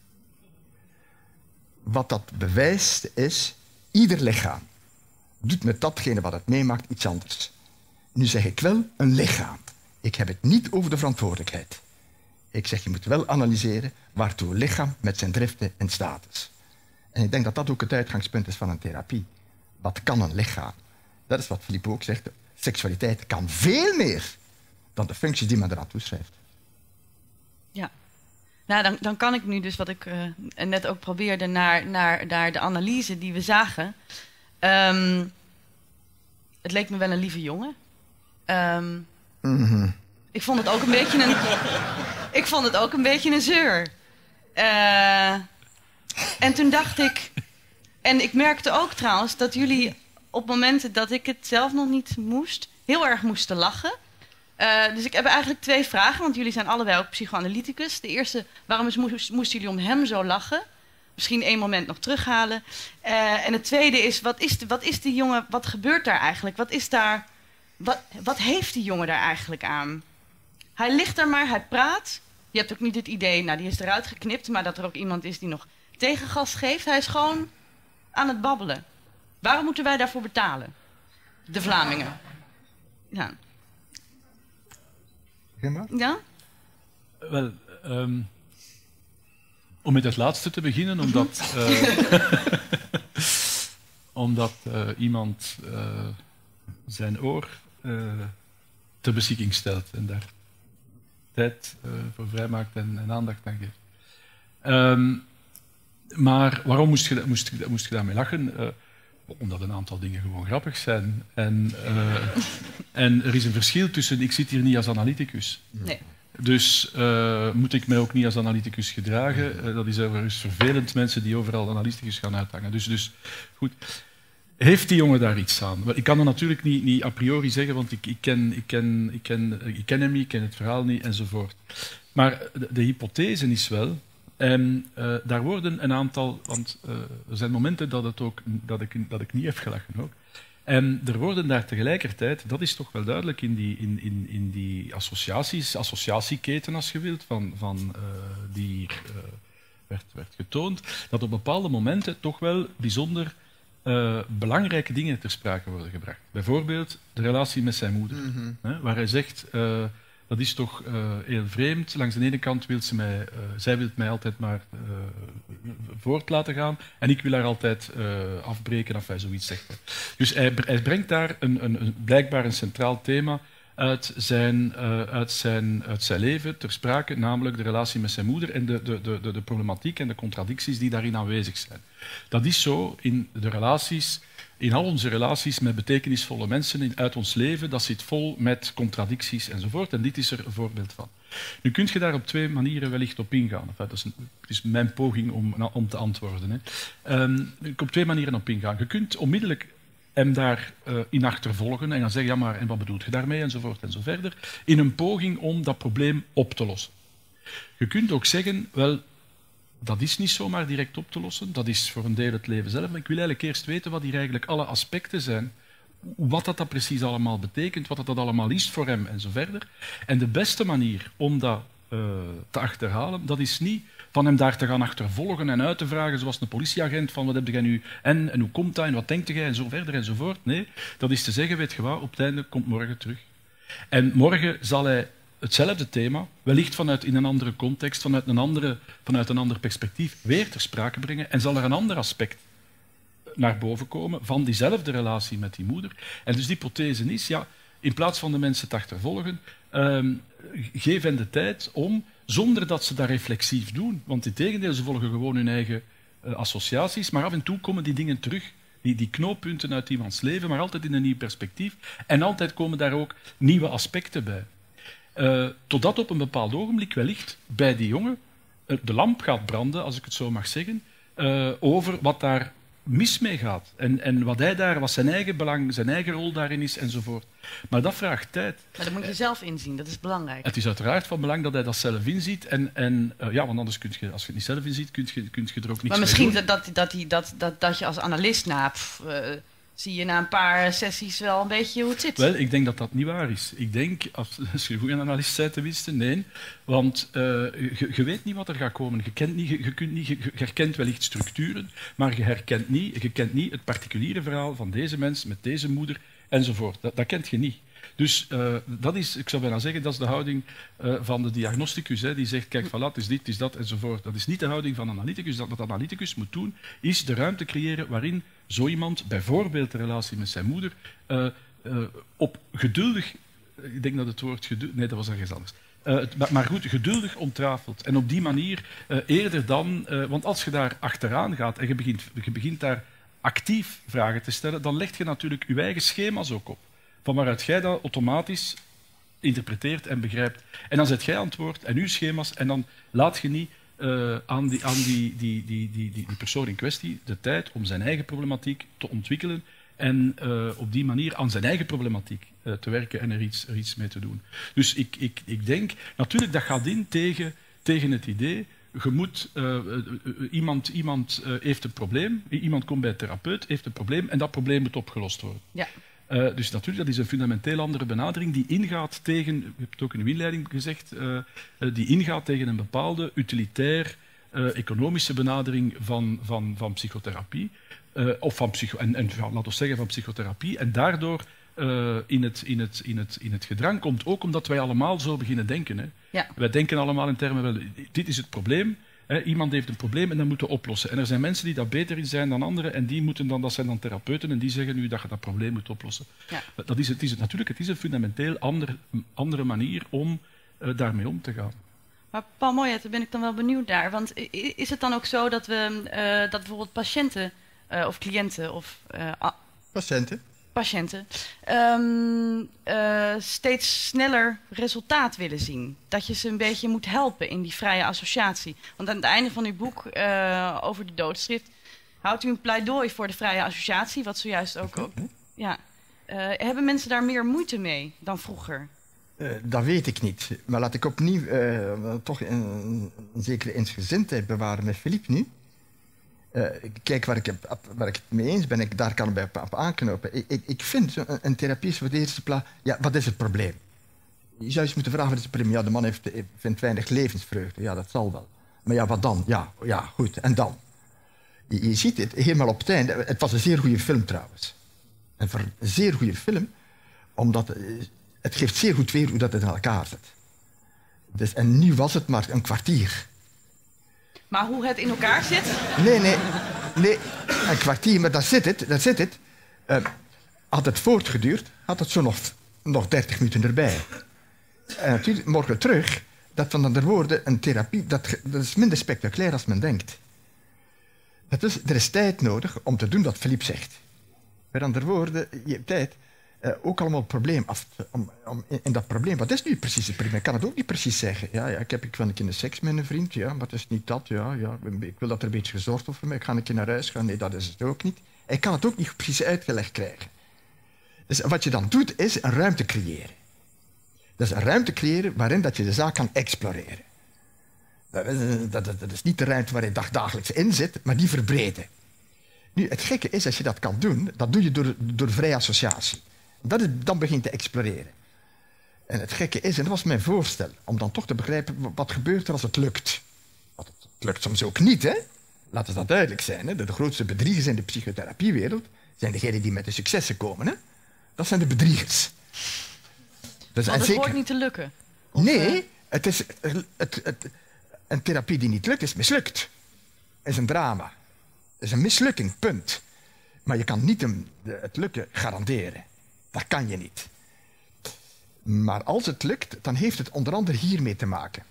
Wat dat bewijst is, ieder lichaam doet met datgene wat het meemaakt iets anders. Nu zeg ik wel een lichaam. Ik heb het niet over de verantwoordelijkheid. Ik zeg, je moet wel analyseren waartoe een lichaam met zijn driften in staat is. En ik denk dat dat ook het uitgangspunt is van een therapie. Wat kan een lichaam? Dat is wat Philippe ook zegt. Seksualiteit kan veel meer dan de functies die men eraan toeschrijft. Ja. Nou, dan kan ik nu dus wat ik net ook probeerde naar de analyse die we zagen. Het leek me wel een lieve jongen. Ik vond het ook een beetje een... Ik vond het ook een beetje een zeur. En toen dacht ik... En ik merkte ook trouwens dat jullie op momenten dat ik het zelf nog niet moest... heel erg moesten lachen. Dus ik heb eigenlijk 2 vragen, want jullie zijn allebei ook psychoanalyticus. De eerste, waarom moesten jullie om hem zo lachen? Misschien 1 moment nog terughalen. En het tweede is, wat is die jongen, wat gebeurt daar eigenlijk? Wat heeft die jongen daar eigenlijk aan? Hij ligt daar maar, hij praat. Je hebt ook niet het idee, nou die is eruit geknipt, maar dat er ook iemand is die nog tegengas geeft. Hij is gewoon aan het babbelen. Waarom moeten wij daarvoor betalen? De Vlamingen. Ja. Ja? Wel, om met het laatste te beginnen, omdat iemand zijn oor ter beschikking stelt en daar tijd voor vrijmaakt en aandacht aan geeft. Maar waarom moest je daarmee lachen? Omdat een aantal dingen gewoon grappig zijn. En er is een verschil tussen... Ik zit hier niet als analyticus. Nee. Dus moet ik mij ook niet als analyticus gedragen. Dat is overigens vervelend, mensen die overal analyticus gaan uithangen. Dus goed. Heeft die jongen daar iets aan? Wel, ik kan dat natuurlijk niet a priori zeggen, want ik ken hem niet, ik ken het verhaal niet, enzovoort. Maar de hypothese is wel... En daar worden een aantal... Want er zijn momenten dat ik niet heb gelachen ook. En er worden daar tegelijkertijd... Dat is toch wel duidelijk in die associatieketen, als je wilt, die werd getoond, dat op bepaalde momenten toch wel bijzonder belangrijke dingen ter sprake worden gebracht. Bijvoorbeeld de relatie met zijn moeder. Waar hij zegt... Dat is toch heel vreemd. Langs de ene kant wil zij wil mij altijd maar voort laten gaan en ik wil haar altijd afbreken, of hij zoiets zegt. Dus hij brengt daar blijkbaar een centraal thema uit zijn leven ter sprake, namelijk de relatie met zijn moeder en de problematiek en de contradicties die daarin aanwezig zijn. Dat is zo in de relaties... In al onze relaties met betekenisvolle mensen uit ons leven, dat zit vol met contradicties enzovoort. En dit is er een voorbeeld van. Nu kun je daar op 2 manieren wellicht op ingaan. Enfin, het is mijn poging om te antwoorden. Op 2 manieren op ingaan. Je kunt onmiddellijk hem daarin achtervolgen en gaan zeggen, ja maar, en wat bedoelt je daarmee, enzovoort en zo verder, in een poging om dat probleem op te lossen. Je kunt ook zeggen, wel, dat is niet zomaar direct op te lossen. Dat is voor een deel het leven zelf. Maar ik wil eigenlijk eerst weten wat hier eigenlijk alle aspecten zijn. Wat dat precies allemaal betekent, wat dat allemaal is voor hem en zo verder. En de beste manier om dat te achterhalen, dat is niet van hem daar te gaan achtervolgen en uit te vragen, zoals een politieagent, van wat heb jij nu en hoe komt dat en wat denkt jij en zo verder enzovoort. Nee, dat is te zeggen, weet je wat, op het einde komt morgen terug. En morgen zal hij hetzelfde thema, wellicht in een andere context, vanuit een ander perspectief, weer ter sprake brengen en zal er een ander aspect naar boven komen van diezelfde relatie met die moeder. En dus de hypothese is, ja, in plaats van de mensen te achtervolgen, geef hen de tijd om, zonder dat ze dat reflexief doen, want integendeel, ze volgen gewoon hun eigen associaties, maar af en toe komen die dingen terug, die knooppunten uit iemands leven, maar altijd in een nieuw perspectief. En altijd komen daar ook nieuwe aspecten bij. Totdat op een bepaald ogenblik wellicht bij die jongen de lamp gaat branden, als ik het zo mag zeggen, over wat daar mis mee gaat. En wat zijn eigen belang, zijn eigen rol daarin is, enzovoort. Maar dat vraagt tijd. Maar dat moet je zelf inzien, dat is belangrijk. Het is uiteraard van belang dat hij dat zelf inziet. Ja, want anders kun je, als je het niet zelf inziet, kun je er ook niks mee doen. Maar misschien dat je als analist zie je na een paar sessies wel een beetje hoe het zit. Wel, ik denk dat dat niet waar is. Ik denk, als je goed een analist bent tenminste, nee. Want je weet niet wat er gaat komen. Je herkent wellicht structuren, maar je kent niet het particuliere verhaal van deze mens met deze moeder enzovoort. Dat kent je niet. Dus dat is, ik zou bijna zeggen, dat is de houding van de diagnosticus. Die zegt, kijk, voilà, het is dit, het is dat, enzovoort. Dat is niet de houding van de analyticus. Wat de analyticus moet doen, is de ruimte creëren waarin zo iemand, bijvoorbeeld de relatie met zijn moeder, op geduldig... Ik denk dat het woord geduldig... Nee, dat was ergens anders. Maar goed, geduldig ontrafelt. En op die manier eerder dan... want als je daar achteraan gaat en je begint daar actief vragen te stellen, dan leg je natuurlijk je eigen schema's ook op. Van waaruit jij dan automatisch interpreteert en begrijpt. En dan zet jij aan het woord en uw schema's en dan laat je niet aan die persoon in kwestie de tijd om zijn eigen problematiek te ontwikkelen en op die manier aan zijn eigen problematiek te werken en er iets mee te doen. Dus ik denk, natuurlijk dat gaat in tegen het idee, je moet, iemand heeft een probleem, iemand komt bij een therapeut, heeft een probleem en dat probleem moet opgelost worden. Ja. Dus natuurlijk, dat is een fundamenteel andere benadering die ingaat tegen, je hebt het ook in uw inleiding gezegd, die ingaat tegen een bepaalde utilitair economische benadering van psychotherapie. Of van laten we zeggen van psychotherapie. En daardoor in het gedrang komt ook omdat wij allemaal zo beginnen denken. Hè. Ja. Wij denken allemaal in termen, wel, dit is het probleem. Hè, iemand heeft een probleem en dat moeten we oplossen. En er zijn mensen die daar beter in zijn dan anderen en die moeten dan, dat zijn dan therapeuten en die zeggen nu dat je dat probleem moet oplossen. Ja. Dat is het, natuurlijk, het is een fundamenteel andere manier om daarmee om te gaan. Maar Paul Mooijert, daar ben ik dan wel benieuwd naar. Want is het dan ook zo dat dat bijvoorbeeld patiënten of cliënten of patiënten steeds sneller resultaat willen zien? Dat je ze een beetje moet helpen in die vrije associatie. Want aan het einde van uw boek over de doodstrif houdt u een pleidooi voor de vrije associatie, wat zojuist ook ja. Hebben mensen daar meer moeite mee dan vroeger? Dat weet ik niet. Maar laat ik opnieuw toch een zekere eensgezindheid bewaren met Philippe nu. Kijk, waar ik het mee eens ben, daar kan ik op aanknopen. Ik vind een therapie is voor de eerste plaats... Ja, wat is het probleem? Je zou eens moeten vragen, wat is het probleem? Ja, de man vindt weinig levensvreugde. Ja, dat zal wel. Maar ja, wat dan? Ja, goed. En dan? Je ziet het helemaal op het einde. Het was een zeer goede film trouwens. Een zeer goede film, omdat... Het geeft zeer goed weer hoe dat het in elkaar zit. Dus, en nu was het maar een kwartier. Maar hoe het in elkaar zit? Nee, een kwartier, maar daar zit het. Had het voortgeduurd, had het zo nog 30 minuten erbij. En natuurlijk, morgen terug, dat van de woorden, een therapie, dat is minder spectaculair als men denkt. Er is tijd nodig om te doen wat Philippe zegt. Met andere woorden, je hebt tijd... ook allemaal het probleem in dat probleem. Wat is nu precies het probleem? Ik kan het ook niet precies zeggen. Ja, ik wil een keer seks met een vriend. Ja, maar het is niet dat. Ja, ik wil dat er een beetje gezorgd wordt voor mij. Ik ga een keer naar huis gaan. Nee, dat is het ook niet. Ik kan het ook niet precies uitgelegd krijgen. Dus wat je dan doet, is een ruimte creëren. Dat is een ruimte creëren waarin dat je de zaak kan exploreren. Dat is niet de ruimte waar je dagelijks in zit, maar die verbreden. Nu, het gekke is, als je dat kan doen, dat doe je door vrije associatie. Dan begin je te exploreren. En het gekke is, en dat was mijn voorstel, om dan toch te begrijpen wat gebeurt er als het lukt. Want het lukt soms ook niet, hè? Laten we dat duidelijk zijn. Hè? De grootste bedriegers in de psychotherapiewereld zijn degenen die met de successen komen. Hè? Dat zijn de bedriegers. Dus het hoort niet te lukken? Nee, het is, een therapie die niet lukt, is mislukt. Is een drama. Is een mislukking, punt. Maar je kan niet het lukken garanderen. Dat kan je niet. Maar als het lukt, dan heeft het onder andere hiermee te maken.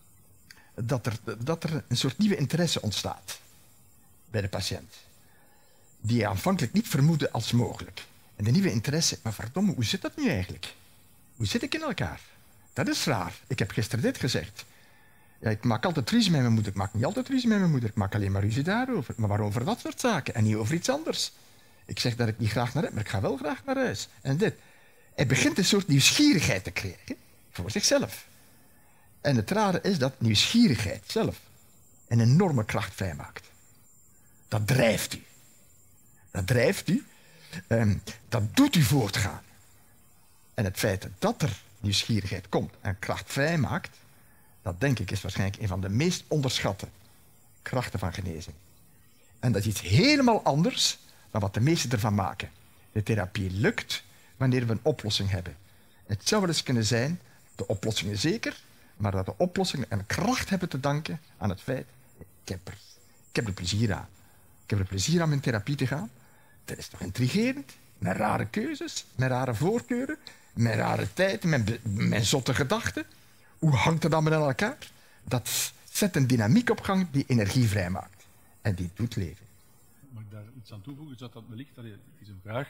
Dat er een soort nieuwe interesse ontstaat bij de patiënt. Die je aanvankelijk niet vermoedde als mogelijk. En de nieuwe interesse, maar verdomme, hoe zit dat nu eigenlijk? Hoe zit ik in elkaar? Dat is raar. Ik heb gisteren dit gezegd. Ja, ik maak altijd ruzie met mijn moeder. Ik maak niet altijd ruzie met mijn moeder. Ik maak alleen maar ruzie daarover. Maar waarover dat soort zaken? En niet over iets anders. Ik zeg dat ik niet graag naar huis, maar ik ga wel graag naar huis. En dit. Hij begint een soort nieuwsgierigheid te krijgen voor zichzelf. En het rare is dat nieuwsgierigheid zelf een enorme kracht vrijmaakt. Dat drijft u. Dat drijft u. Dat doet u voortgaan. En het feit dat er nieuwsgierigheid komt en kracht vrijmaakt, dat denk ik is waarschijnlijk een van de meest onderschatte krachten van genezing. En dat is iets helemaal anders dan wat de meesten ervan maken. De therapie lukt wanneer we een oplossing hebben. Het zou wel eens kunnen zijn, de oplossingen zeker, maar dat de oplossingen een kracht hebben te danken aan het feit, ik heb er plezier aan. Ik heb er plezier aan mijn therapie te gaan. Dat is toch intrigerend? Met rare keuzes, met rare voorkeuren, met rare tijd, met zotte gedachten. Hoe hangt het dan met elkaar? Dat zet een dynamiek op gang die energie vrijmaakt. En die doet leven. Mag ik daar iets aan toevoegen? Dat wellicht, dat is een vraag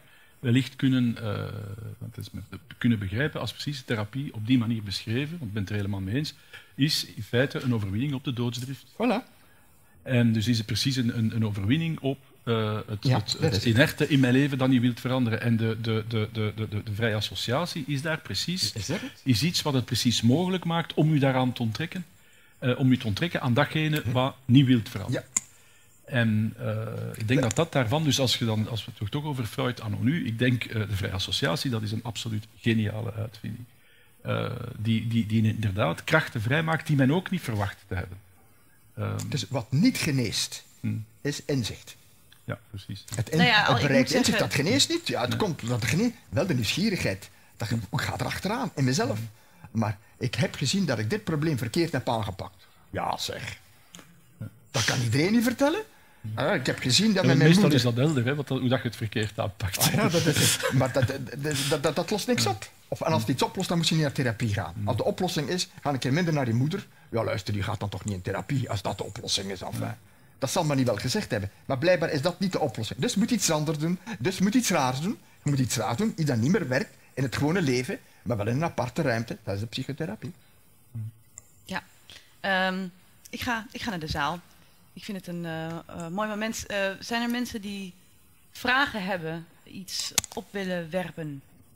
wellicht kunnen begrijpen als precies therapie op die manier beschreven, want ik ben het er helemaal mee eens, is in feite een overwinning op de doodsdrift. Voilà. En dus is het precies een overwinning op het inerte in mijn leven dat niet wilt veranderen. En de vrije associatie is daar precies, is iets wat het precies mogelijk maakt om u daaraan te onttrekken. Om u te onttrekken aan datgene wat niet wilt veranderen. Ja. En ik denk dat daarvan, dus als we het toch over Freud anno nu, ik denk de vrije associatie, dat is een absoluut geniale uitvinding. Die inderdaad krachten vrijmaakt die men ook niet verwacht te hebben. Dus wat niet geneest, is inzicht. Ja, precies. Het bereikt inzicht, dat geneest niet. Ja, het komt dat wel de nieuwsgierigheid. Dat ik ga erachteraan, in mezelf. Maar ik heb gezien dat ik dit probleem verkeerd heb aangepakt. Ja, zeg. Dat kan iedereen niet vertellen. Ik heb gezien dat met mijn meestal moeder... is dat helder, hè, hoe dat je het verkeerd aanpakt. Ja, dat is het. Maar dat lost niks op. En als het iets oplost, dan moet je niet naar therapie gaan. Als de oplossing is, ga een keer minder naar je moeder. Ja, luister, die gaat dan toch niet in therapie, als dat de oplossing is. Dat zal men niet wel gezegd hebben. Maar blijkbaar is dat niet de oplossing. Dus je moet iets anders doen. Dus je moet iets raars doen. Je moet iets raars doen, iets dat niet meer werkt in het gewone leven, maar wel in een aparte ruimte. Dat is de psychotherapie. Ja. Ik ga naar de zaal. Ik vind het een mooi moment. Zijn er mensen die vragen hebben, iets op willen werpen?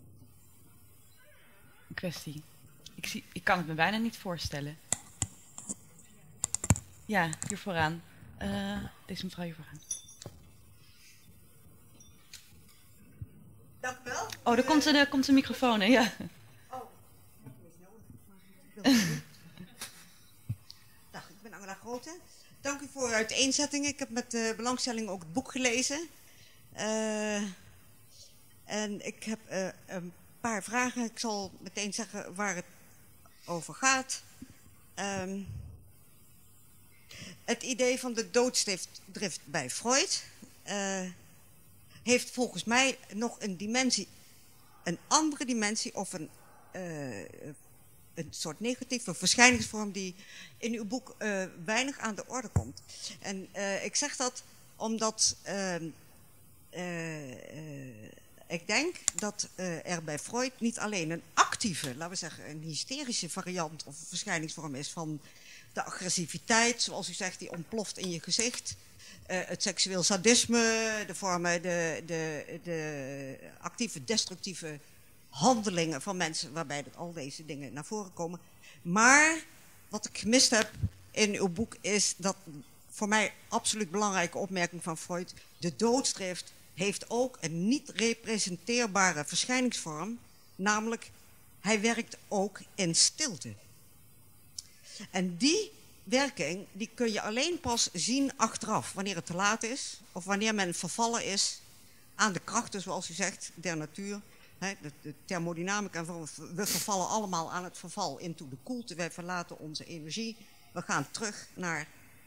Een kwestie. Ik kan het me bijna niet voorstellen. Ja, hier vooraan. Deze mevrouw hier vooraan. Dank u wel. Oh, er komt een microfoon, hè? Ja. Oh, dag, ik ben Angela Grote. Dank u voor uw uiteenzettingen. Ik heb met belangstelling ook het boek gelezen. En ik heb een paar vragen. Ik zal meteen zeggen waar het over gaat. Het idee van de doodsdrift bij Freud heeft volgens mij nog een andere dimensie of een soort negatieve verschijningsvorm die in uw boek weinig aan de orde komt. En ik zeg dat omdat ik denk dat er bij Freud niet alleen een actieve, laten we zeggen een hysterische variant of verschijningsvorm is van de agressiviteit, zoals u zegt, die ontploft in je gezicht. Het seksueel sadisme, de vormen, de actieve, destructieve handelingen van mensen waarbij al deze dingen naar voren komen. Maar wat ik gemist heb in uw boek is dat voor mij absoluut belangrijke opmerking van Freud. De doodsdrift heeft ook een niet representeerbare verschijningsvorm, namelijk hij werkt ook in stilte. En die werking die kun je alleen pas zien achteraf, wanneer het te laat is of wanneer men vervallen is aan de krachten, zoals u zegt, der natuur. De thermodynamica, we vervallen allemaal aan het verval into de koelte. Wij verlaten onze energie. We gaan terug naar,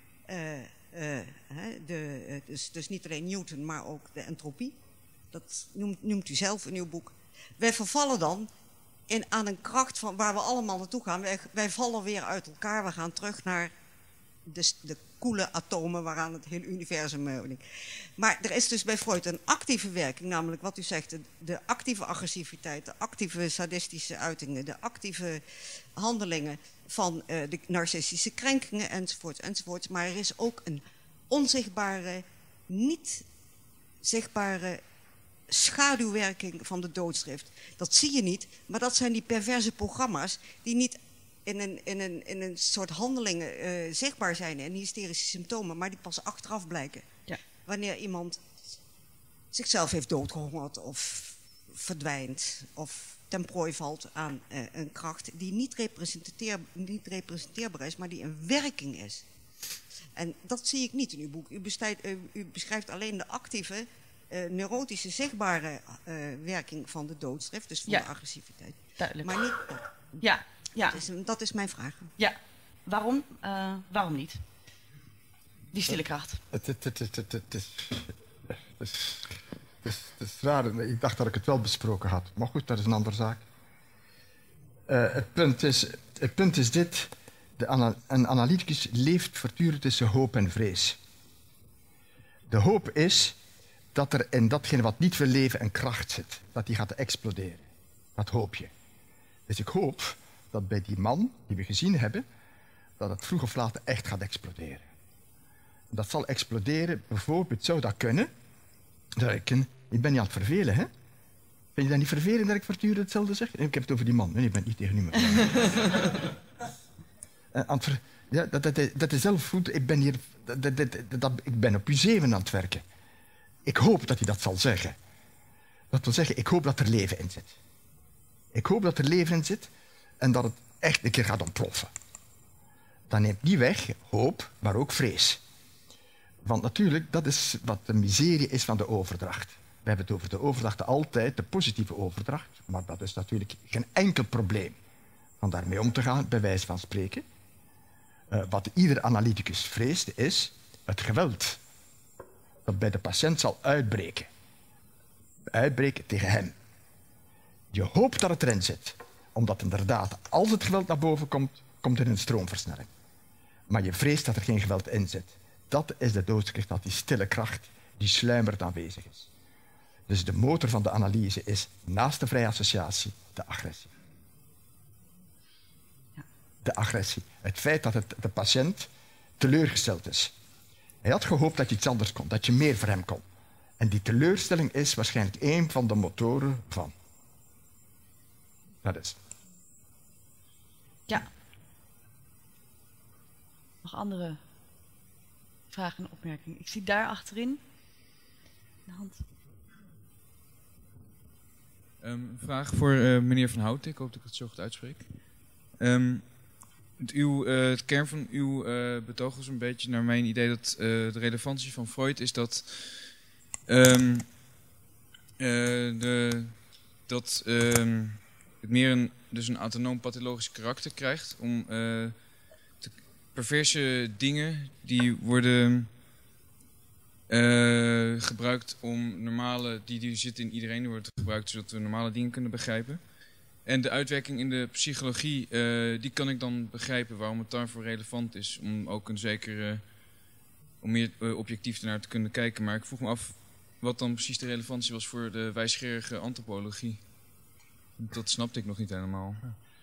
dus niet alleen Newton, maar ook de entropie. Dat noemt u zelf in uw boek. Wij vervallen dan aan een kracht van waar we allemaal naartoe gaan. Wij vallen weer uit elkaar. We gaan terug naar de koele atomen waaraan het hele universum... Maar er is dus bij Freud een actieve werking, namelijk wat u zegt, de actieve agressiviteit, de actieve sadistische uitingen, de actieve handelingen van de narcistische krenkingen enzovoort, enzovoort. Maar er is ook een onzichtbare, niet zichtbare schaduwwerking van de doodsdrift. Dat zie je niet, maar dat zijn die perverse programma's die niet in een soort handelingen zichtbaar zijn en hysterische symptomen, maar die pas achteraf blijken. Ja. Wanneer iemand zichzelf heeft doodgehongerd of verdwijnt of ten prooi valt aan een kracht die niet representeerbaar is, maar die een werking is. En dat zie ik niet in uw boek. U beschrijft alleen de actieve, neurotische, zichtbare werking van de doodsdrift, dus van de agressiviteit. Duidelijk. Maar niet dat. Ja. Ja. Dat is mijn vraag. Ja, waarom niet? Die stille kracht. Het is raar. Ik dacht dat ik het wel besproken had. Maar goed, dat is een andere zaak. Het punt is dit. Een analyticus leeft voortdurend tussen hoop en vrees. De hoop is dat er in datgene wat niet wil leven een kracht zit. Dat die gaat exploderen. Dat hoop je. Dus ik hoop dat bij die man die we gezien hebben, dat het vroeg of laat echt gaat exploderen. Dat zal exploderen, bijvoorbeeld zou dat kunnen. Ik ben niet aan het vervelen, hè? Vind je dat niet vervelend dat ik voortdurend hetzelfde zeg? Ik heb het over die man, nee, ik ben niet tegen u. Ja, dat is zelf goed. Ik ben hier, ik ben op U7 aan het werken. Ik hoop dat hij dat zal zeggen. Dat wil zeggen, ik hoop dat er leven in zit. Ik hoop dat er leven in zit en dat het echt een keer gaat ontploffen. Dat neemt niet weg hoop, maar ook vrees. Want natuurlijk, dat is wat de miserie is van de overdracht. We hebben het over de overdracht altijd, de positieve overdracht. Maar dat is natuurlijk geen enkel probleem om daarmee om te gaan, bij wijze van spreken. Wat ieder analyticus vreest, is het geweld dat bij de patiënt zal uitbreken. Uitbreken tegen hem. Je hoopt dat het erin zit. Omdat inderdaad, als het geweld naar boven komt, komt er een stroomversnelling. Maar je vreest dat er geen geweld in zit. Dat is de doodskracht, dat die stille kracht die sluimerend aanwezig is. Dus de motor van de analyse is naast de vrije associatie de agressie. De agressie. Het feit dat de patiënt teleurgesteld is. Hij had gehoopt dat je iets anders kon, dat je meer voor hem kon. En die teleurstelling is waarschijnlijk een van de motoren van. Dat is. Ja. Nog andere vragen en opmerkingen? Ik zie daar achterin de hand. Een vraag voor meneer Van Houten. Ik hoop dat ik het zo goed uitspreek. Het kern van uw betoog was een beetje naar mijn idee dat de relevantie van Freud is dat het meer een autonoom pathologisch karakter krijgt om perverse dingen die worden gebruikt om normale, die zitten in iedereen, die wordt gebruikt zodat we normale dingen kunnen begrijpen. En de uitwerking in de psychologie, die kan ik dan begrijpen waarom het daarvoor relevant is. Om ook een zekere, om meer objectief ernaar te kunnen kijken. Maar ik vroeg me af wat dan precies de relevantie was voor de wijsgerige antropologie. Dat snapte ik nog niet helemaal.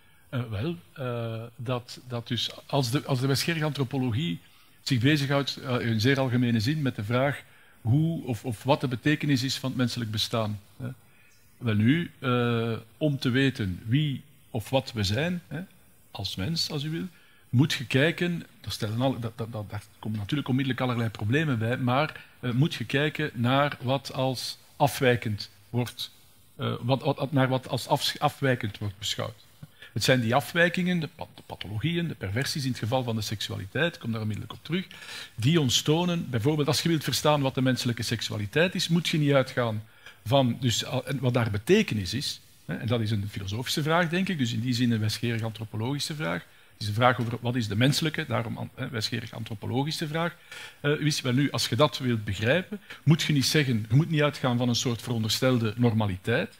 Dat dus als de wijsgerige antropologie zich bezighoudt in een zeer algemene zin met de vraag hoe of wat de betekenis is van het menselijk bestaan. Wel nu, om te weten wie of wat we zijn, als mens, als u wil, moet je kijken, daar komen natuurlijk onmiddellijk allerlei problemen bij, maar moet je kijken naar wat als afwijkend wordt, naar wat als afwijkend wordt beschouwd. Het zijn die afwijkingen, de pathologieën, de perversies in het geval van de seksualiteit, ik kom daar onmiddellijk op terug, die ons tonen, bijvoorbeeld als je wilt verstaan wat de menselijke seksualiteit is, moet je niet uitgaan van dus, wat daar betekenis is. En dat is een filosofische vraag, denk ik, dus in die zin een wijsgerig antropologische vraag. Het is een vraag over wat is de menselijke, daarom wijsgerig antropologische vraag. Wel nu, als je dat wilt begrijpen, moet je niet zeggen, je moet niet uitgaan van een soort veronderstelde normaliteit.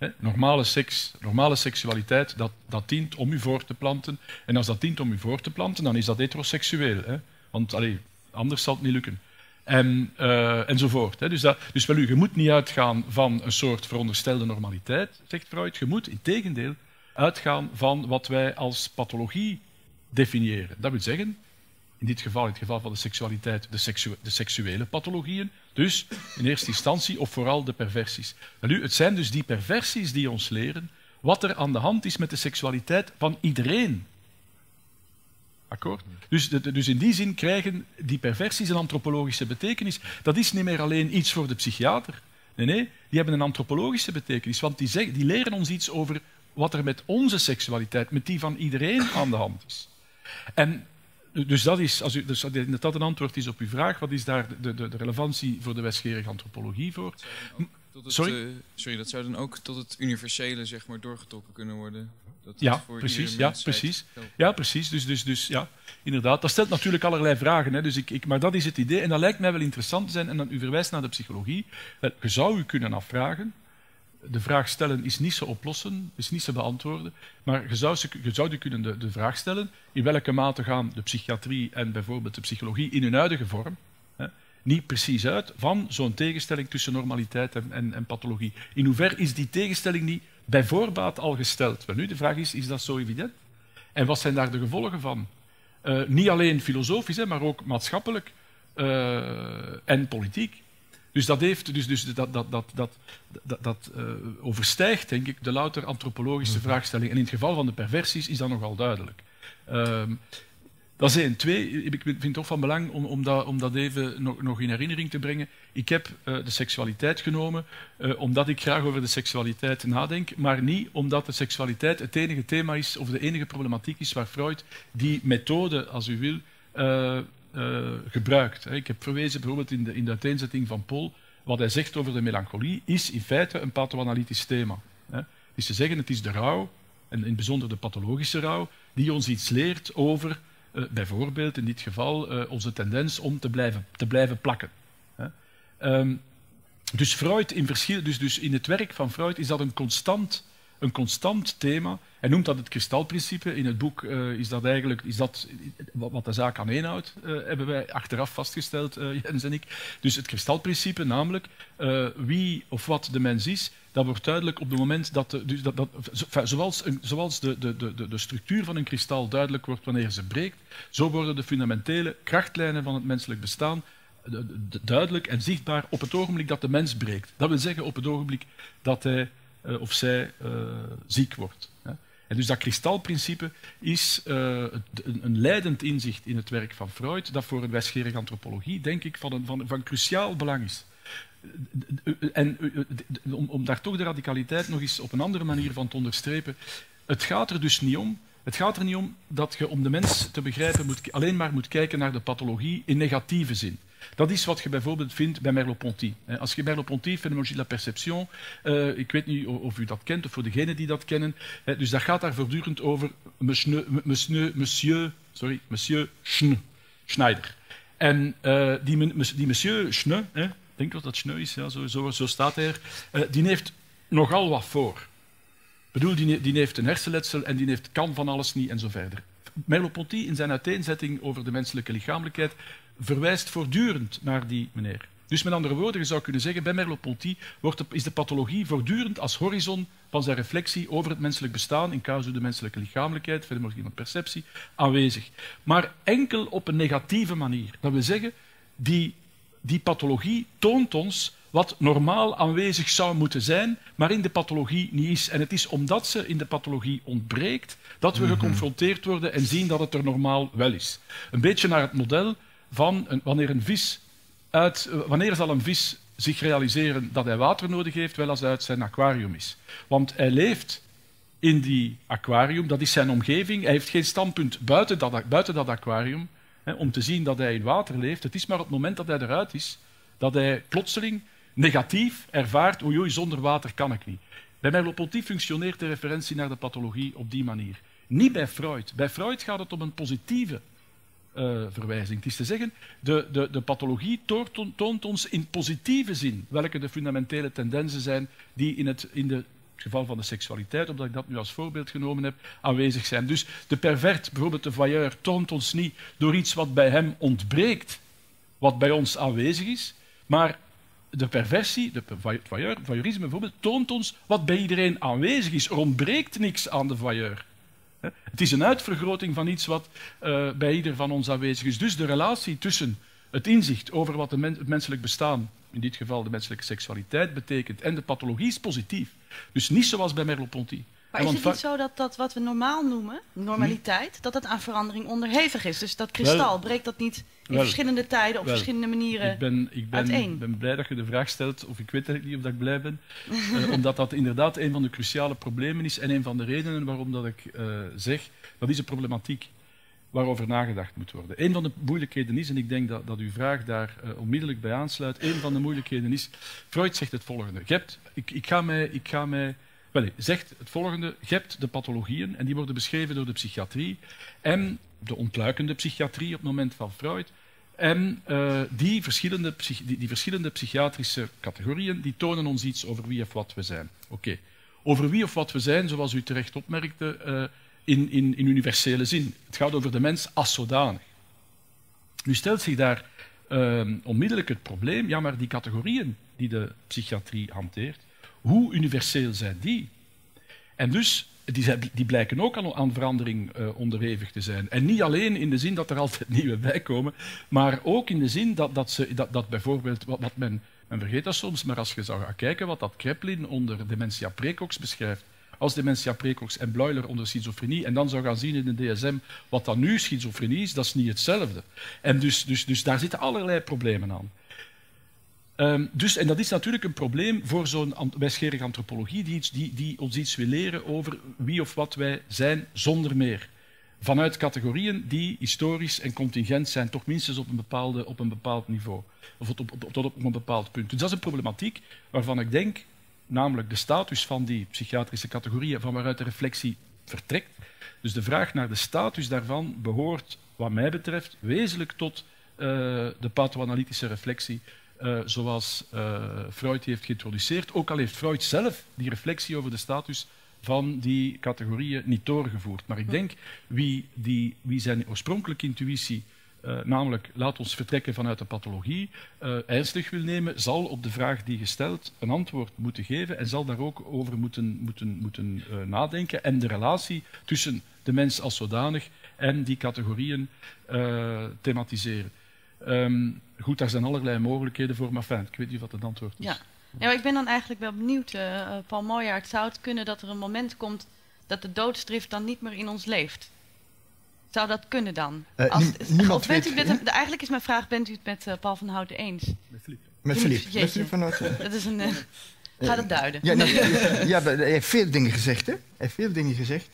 Normale seksualiteit, dat dient om u voor te planten. En als dat dient om u voor te planten, dan is dat heteroseksueel. Want anders zal het niet lukken. Enzovoort. Dus wel, je moet niet uitgaan van een soort veronderstelde normaliteit, zegt Freud. Je moet, integendeel, uitgaan van wat wij als pathologie definiëren. Dat wil zeggen, in dit geval, in het geval van de seksualiteit, de seksuele pathologieën. Dus in eerste instantie of vooral de perversies. Nu, het zijn dus die perversies die ons leren wat er aan de hand is met de seksualiteit van iedereen. Akkoord? Dus in die zin krijgen die perversies een antropologische betekenis. Dat is niet meer alleen iets voor de psychiater. Nee, die hebben een antropologische betekenis. Want die leren ons iets over wat er met onze seksualiteit, met die van iedereen aan de hand is. En dus dat is, dus dat een antwoord is op uw vraag, wat is daar de relevantie voor de wijsgerige antropologie voor? Dat zou dan ook tot het universele, zeg maar, doorgetrokken kunnen worden. Ja, precies. Dus ja, inderdaad. Dat stelt natuurlijk allerlei vragen. Hè. Maar dat is het idee. En dat lijkt mij wel interessant te zijn. En dan u verwijst naar de psychologie. Je zou u kunnen afvragen. De vraag stellen is niet zo oplossen, is niet zo beantwoorden. Maar je zou kunnen de vraag stellen: in welke mate gaan de psychiatrie en bijvoorbeeld de psychologie in hun huidige vorm, niet precies uit van zo'n tegenstelling tussen normaliteit en pathologie. In hoeverre is die tegenstelling niet bij voorbaat al gesteld? Wel nu, de vraag is dat zo evident? En wat zijn daar de gevolgen van? Niet alleen filosofisch, maar ook maatschappelijk en politiek. Dus dat overstijgt, denk ik, de louter antropologische vraagstelling. En in het geval van de perversies is dat nogal duidelijk. Dat is één. Twee, ik vind het toch van belang om dat even nog in herinnering te brengen. Ik heb de seksualiteit genomen omdat ik graag over de seksualiteit nadenk, maar niet omdat de seksualiteit het enige thema is of de enige problematiek is waar Freud die methode, als u wil, gebruikt. Ik heb verwezen bijvoorbeeld in de uiteenzetting van Paul, wat hij zegt over de melancholie is in feite een pathoanalytisch thema. Het is te zeggen, het is de rouw, en in het bijzonder de pathologische rouw, die ons iets leert over bijvoorbeeld in dit geval onze tendens om te blijven plakken. Dus Freud dus in het werk van Freud is dat een constant thema. Hij noemt dat het kristalprincipe. In het boek is dat wat de zaak aan inhoudt, hebben wij achteraf vastgesteld, Jens en ik. Dus het kristalprincipe, namelijk wie of wat de mens is, dat wordt duidelijk op het moment zoals de structuur van een kristal duidelijk wordt wanneer ze breekt, zo worden de fundamentele krachtlijnen van het menselijk bestaan duidelijk en zichtbaar op het ogenblik dat de mens breekt. Dat wil zeggen op het ogenblik dat hij of zij ziek wordt. En dus dat kristalprincipe is een leidend inzicht in het werk van Freud, dat voor een wijsgerige antropologie, denk ik, van cruciaal belang is. En om daar toch de radicaliteit nog eens op een andere manier van te onderstrepen, het gaat er dus niet om. Het gaat er niet om dat je om de mens te begrijpen alleen maar moet kijken naar de pathologie in negatieve zin. Dat is wat je bijvoorbeeld vindt bij Merleau-Ponty. Als je Merleau-Ponty, Phénoménologie de la perception, ik weet niet of u dat kent of voor degenen die dat kennen, dus dat gaat daar voortdurend over monsieur Schneider. En die monsieur Schneu, ik denk dat dat Schneu is, ja, zo staat hij er, die heeft nogal wat voor. Ik bedoel, die heeft een hersenletsel en die kan van alles niet en zo verder. Merleau-Ponty in zijn uiteenzetting over de menselijke lichamelijkheid verwijst voortdurend naar die meneer. Dus met andere woorden, je zou kunnen zeggen, bij Merleau-Ponty is de pathologie voortdurend als horizon van zijn reflectie over het menselijk bestaan, in casu de menselijke lichamelijkheid, fenomenologie van perceptie, aanwezig. Maar enkel op een negatieve manier. Dat wil zeggen, die pathologie toont ons wat normaal aanwezig zou moeten zijn, maar in de pathologie niet is. En het is omdat ze in de pathologie ontbreekt, dat we geconfronteerd worden en zien dat het er normaal wel is. Een beetje naar het model van wanneer zal een vis zich realiseren dat hij water nodig heeft, wel als hij uit zijn aquarium is. Want hij leeft in die aquarium, dat is zijn omgeving, hij heeft geen standpunt buiten dat aquarium, om te zien dat hij in water leeft. Het is maar op het moment dat hij eruit is, dat hij plotseling negatief ervaart, oei, zonder water kan ik niet. Bij Merleau-Ponty functioneert de referentie naar de pathologie op die manier. Niet bij Freud. Bij Freud gaat het om een positieve verwijzing. Het is te zeggen, de pathologie toont ons in positieve zin welke de fundamentele tendensen zijn die in het geval van de seksualiteit, omdat ik dat nu als voorbeeld genomen heb, aanwezig zijn. Dus de pervert, bijvoorbeeld de voyeur, toont ons niet door iets wat bij hem ontbreekt, wat bij ons aanwezig is, maar de perversie, het voyeurisme bijvoorbeeld, toont ons wat bij iedereen aanwezig is. Er ontbreekt niks aan de voyeur. Het is een uitvergroting van iets wat bij ieder van ons aanwezig is. Dus de relatie tussen het inzicht over wat het menselijk bestaan, in dit geval de menselijke seksualiteit, betekent en de pathologie is positief. Dus niet zoals bij Merleau-Ponty. Maar is het niet zo dat wat we normaal noemen, normaliteit, dat het aan verandering onderhevig is? Dus dat kristal, breekt dat niet in verschillende tijden op verschillende manieren uiteen? Ik ben blij dat je de vraag stelt, of ik weet eigenlijk niet of dat ik blij ben, omdat dat inderdaad een van de cruciale problemen is en een van de redenen waarom dat ik zeg, dat is een problematiek waarover nagedacht moet worden. Een van de moeilijkheden is, en ik denk dat uw vraag daar onmiddellijk bij aansluit, een van de moeilijkheden is, Freud zegt het volgende. Zegt het volgende, je hebt de pathologieën, en die worden beschreven door de psychiatrie, en de ontluikende psychiatrie op het moment van Freud, en die verschillende psychiatrische categorieën, die tonen ons iets over wie of wat we zijn. Oké. Over wie of wat we zijn, zoals u terecht opmerkte, in universele zin. Het gaat over de mens als zodanig. Nu stelt zich daar onmiddellijk het probleem, ja, maar die categorieën die de psychiatrie hanteert, hoe universeel zijn die? En dus, die blijken ook aan verandering onderhevig te zijn. En niet alleen in de zin dat er altijd nieuwe bij komen, maar ook in de zin dat bijvoorbeeld, wat men vergeet dat soms, maar als je zou gaan kijken wat dat Kraepelin onder dementia praecox beschrijft, als dementia praecox en Bleuler onder schizofrenie, en dan zou gaan zien in de DSM wat dan nu schizofrenie is, dat is niet hetzelfde. En dus daar zitten allerlei problemen aan. En dat is natuurlijk een probleem voor zo'n wijsgerige antropologie die ons iets wil leren over wie of wat wij zijn zonder meer. Vanuit categorieën die historisch en contingent zijn, toch minstens op een bepaald niveau. Of tot op een bepaald punt. Dus dat is een problematiek waarvan ik denk, namelijk de status van die psychiatrische categorieën, van waaruit de reflectie vertrekt. Dus de vraag naar de status daarvan behoort, wat mij betreft, wezenlijk tot de pathoanalytische reflectie, zoals Freud die heeft geïntroduceerd. Ook al heeft Freud zelf die reflectie over de status van die categorieën niet doorgevoerd. Maar ik denk, wie zijn oorspronkelijke intuïtie, namelijk laat ons vertrekken vanuit de pathologie, ernstig wil nemen, zal op de vraag die gesteld een antwoord moeten geven en zal daar ook over moeten nadenken en de relatie tussen de mens als zodanig en die categorieën thematiseren. Goed, daar zijn allerlei mogelijkheden voor, maar fijn, ik weet niet wat het antwoord is. Ja, maar ik ben dan eigenlijk wel benieuwd, Paul Mooijaert, zou het kunnen dat er een moment komt dat de doodsdrift dan niet meer in ons leeft? Zou dat kunnen dan? Niemand weet... Eigenlijk is mijn vraag, bent u het met Paul van Houten eens? Met Philippe van Houten. Dat is een... Ga dat duiden. Hij heeft veel dingen gezegd, hè? Hij heeft veel dingen gezegd.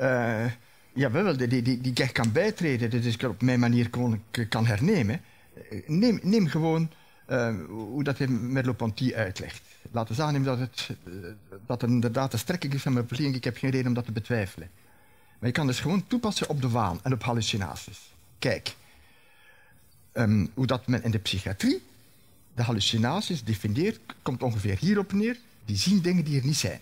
Die ik echt kan bijtreden, dus ik op mijn manier kan hernemen. Neem gewoon hoe dat hij Merleau-Ponty uitlegt. Laten we aannemen dat er inderdaad een strekking is van mijn verliezen. Ik heb geen reden om dat te betwijfelen. Maar je kan dus gewoon toepassen op de waan en op hallucinaties. Kijk, hoe dat men in de psychiatrie de hallucinaties definieert, komt ongeveer hierop neer. Die zien dingen die er niet zijn.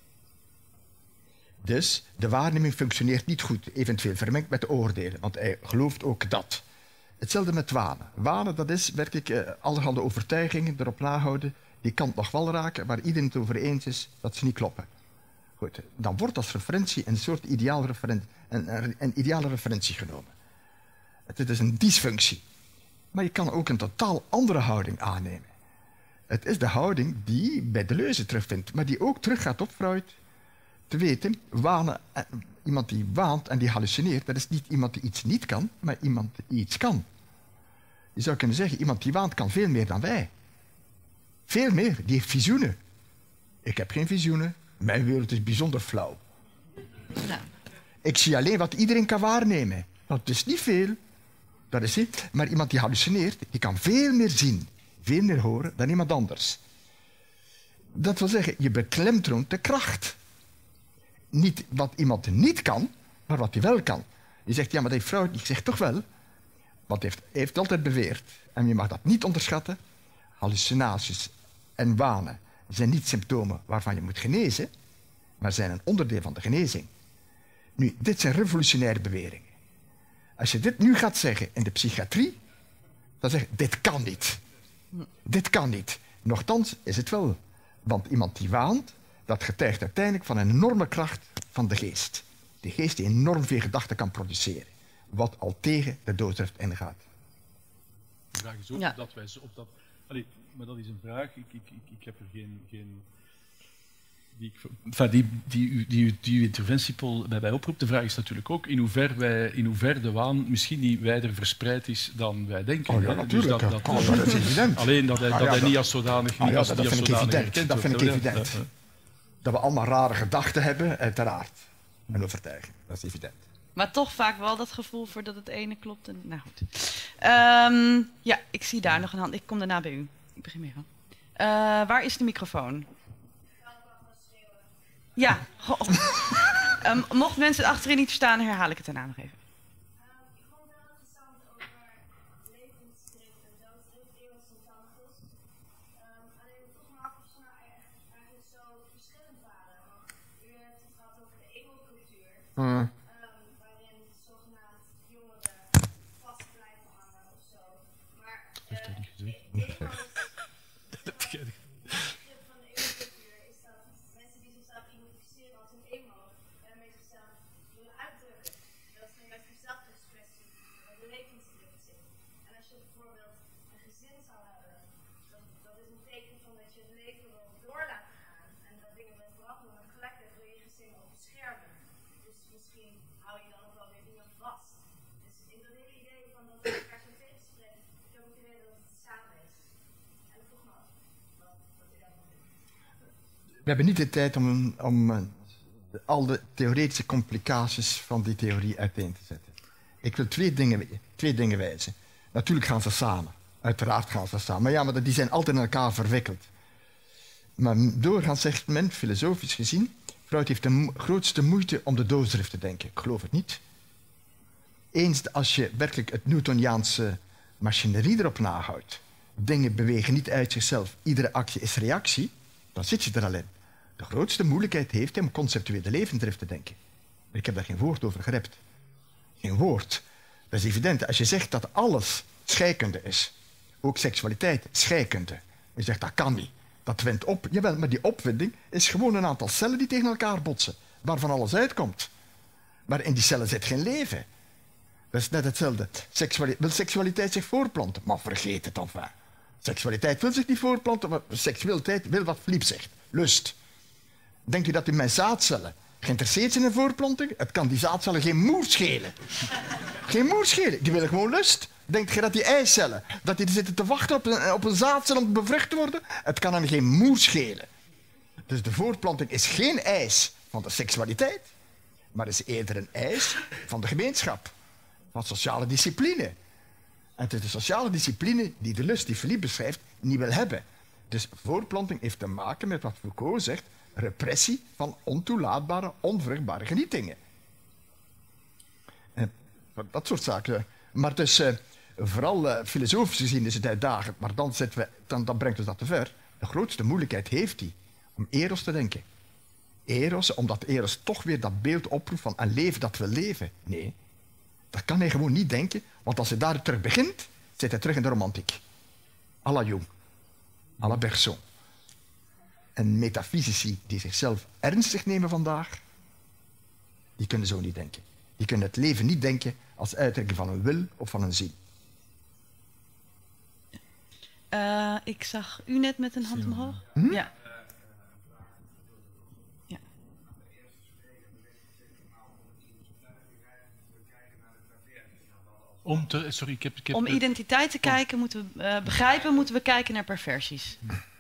Dus de waarneming functioneert niet goed, eventueel vermengd met de oordelen, want hij gelooft ook dat. Hetzelfde met wanen. Wanen, dat is werkelijk allerhande overtuigingen erop nahouden, die kan nog wel raken, waar iedereen het over eens is dat ze niet kloppen. Goed, dan wordt als referentie een soort ideale referentie genomen. Het is een dysfunctie. Maar je kan ook een totaal andere houding aannemen. Het is de houding die bij Deleuze terugvindt, maar die ook teruggaat op Freud. Te weten, iemand die waant en die hallucineert, dat is niet iemand die iets niet kan, maar iemand die iets kan. Je zou kunnen zeggen, iemand die waant kan veel meer dan wij. Veel meer, die heeft visioenen. Ik heb geen visioenen, mijn wereld is bijzonder flauw. Nou. Ik zie alleen wat iedereen kan waarnemen. Dat is niet veel, dat is het. Maar iemand die hallucineert, die kan veel meer zien, veel meer horen dan iemand anders. Dat wil zeggen, je beklemtoont de kracht. Niet wat iemand niet kan, maar wat hij wel kan. Je zegt, ja, maar dat heeft Freud. Ik zeg toch wel, want hij heeft altijd beweerd, en je mag dat niet onderschatten, hallucinaties en wanen zijn niet symptomen waarvan je moet genezen, maar zijn een onderdeel van de genezing. Nu, dit zijn revolutionaire beweringen. Als je dit nu gaat zeggen in de psychiatrie, dan zeg je, dit kan niet. Dit kan niet. Nochtans is het wel. Want iemand die waant, dat getuigt uiteindelijk van een enorme kracht van de geest. De geest die enorm veel gedachten kan produceren. Wat al tegen de doodsdrift ingaat. De vraag is ook dat wij op dat... Allee, maar dat is een vraag. Ik heb er geen die uw interventie, Paul, bij oproept. De vraag is natuurlijk ook in hoeverre de waan misschien niet wijder verspreid is dan wij denken. Oh ja, natuurlijk. Dus dat is evident. Alleen dat hij niet als zodanig dat vind ik evident. Dat we allemaal rare gedachten hebben, uiteraard. En overtuiging, dat is evident. Maar toch vaak wel dat gevoel voor dat het ene klopt. En, nou goed. Ja, ik zie daar nog een hand. Ik kom daarna bij u. Ik begin mee. Waar is de microfoon? Ja. Mocht mensen het achterin niet verstaan, herhaal ik het daarna nog even. Ik vond het heel interessant over levensdrift en doodsdrift, eeuwigsinstantis. Alleen ik vroeg me af of ze nou eigenlijk zo verschillend waren. Want u heeft het gehad over de engelcultuur, waarin zogenaamd jongeren vast blijven hangen of zo. Maar zin zou hebben, dat is een teken van dat je het leven wil door laten gaan en dat dingen met veranderen, maar tegelijkertijd wil je gezin ook beschermen. Dus misschien hou je dan ook wel weer dingen vast. Dus in dat hele idee van dat het elkaar zo tegenspreekt, ik heb ook het idee dat het samen is. En ik vroeg me af, wat u daarvan vindt. We hebben niet de tijd om al de theoretische complicaties van die theorie uiteen te zetten. Ik wil twee dingen wijzen. Natuurlijk gaan ze samen. Uiteraard gaan ze samen. Maar ja, maar die zijn altijd in elkaar verwikkeld. Maar doorgaans zegt men, filosofisch gezien, Freud heeft de grootste moeite om de doodsdrift te denken. Ik geloof het niet. Eens als je werkelijk het Newtoniaanse machinerie erop nahoudt, dingen bewegen niet uit zichzelf, iedere actie is reactie, dan zit je er al in. De grootste moeilijkheid heeft hij om conceptuele levensdrift te denken. Ik heb daar geen woord over gerept. Geen woord. Dat is evident. Als je zegt dat alles scheikunde is, ook seksualiteit scheikunde, je zegt dat kan niet, dat wint op. Jawel, maar die opwinding is gewoon een aantal cellen die tegen elkaar botsen, waarvan alles uitkomt. Maar in die cellen zit geen leven. Dat is net hetzelfde. Wil seksualiteit zich voorplanten? Maar vergeet het dan. Seksualiteit wil zich niet voorplanten, maar seksualiteit wil wat Philippe zegt. Lust. Denkt u dat u mijn zaadcellen geïnteresseerd zijn in voorplanting? Het kan die zaadcellen geen moer schelen. Geen moer schelen. Die willen gewoon lust. Denkt je dat die eicellen, dat die zitten te wachten op een zaadcel om bevrucht te worden? Het kan hen geen moer schelen. Dus de voortplanting is geen eis van de seksualiteit, maar is eerder een eis van de gemeenschap, van sociale discipline. En het is de sociale discipline die de lust die Philippe beschrijft niet wil hebben. Dus voortplanting heeft te maken met wat Foucault zegt, repressie van ontoelaatbare, onvruchtbare genietingen. Dat soort zaken. Maar dus, vooral filosofisch gezien is het uitdagend, maar dan brengt ons dat te ver. De grootste moeilijkheid heeft hij om eros te denken. Eros, omdat eros toch weer dat beeld oproept van een leven dat wil leven. Nee, dat kan hij gewoon niet denken, want als hij daar terug begint, zit hij terug in de romantiek. À la Jung, à la Bergson. En metafysici die zichzelf ernstig nemen vandaag, die kunnen zo niet denken. Die kunnen het leven niet denken als uitdrukking van een wil of van een zin. Ik zag u net met een hand omhoog. Ja. Ja. Om identiteit te kijken, moeten we begrijpen, moeten we kijken naar perversies.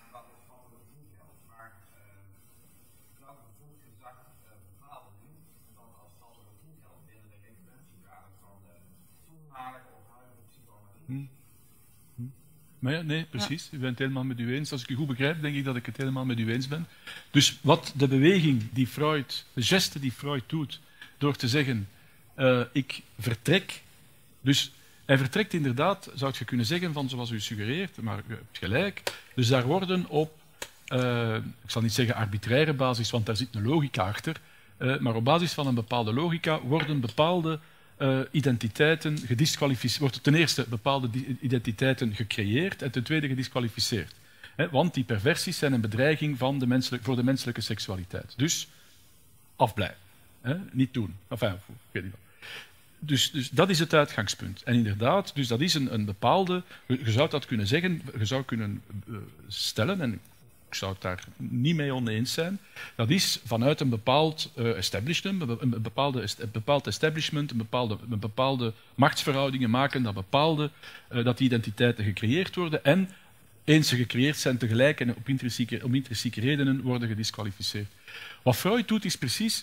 Maar ja, nee, precies. U bent het helemaal met u eens. Als ik u goed begrijp, denk ik dat ik het helemaal met u eens ben. Dus wat de beweging die Freud, de geste die Freud doet, door te zeggen, ik vertrek. Dus hij vertrekt inderdaad, zou je kunnen zeggen, van zoals u suggereert, maar u hebt gelijk. Dus daar worden op, ik zal niet zeggen arbitraire basis, want daar zit een logica achter, maar op basis van een bepaalde logica worden bepaalde identiteiten gedisqualificeerd. Wordt ten eerste bepaalde identiteiten gecreëerd en ten tweede gedisqualificeerd. Want die perversies zijn een bedreiging van voor de menselijke seksualiteit. Dus afblijven. Niet doen. Enfin, weet ik wel. Dus dat is het uitgangspunt. En inderdaad, dus dat is een bepaalde... Je zou dat kunnen zeggen, je zou kunnen stellen, en ik zou het daar niet mee oneens zijn, dat is vanuit een bepaald establishment, een bepaald establishment, een bepaalde machtsverhoudingen maken dat die identiteiten gecreëerd worden en eens ze gecreëerd zijn tegelijk en om intrinsieke redenen worden gedisqualificeerd. Wat Freud doet is precies,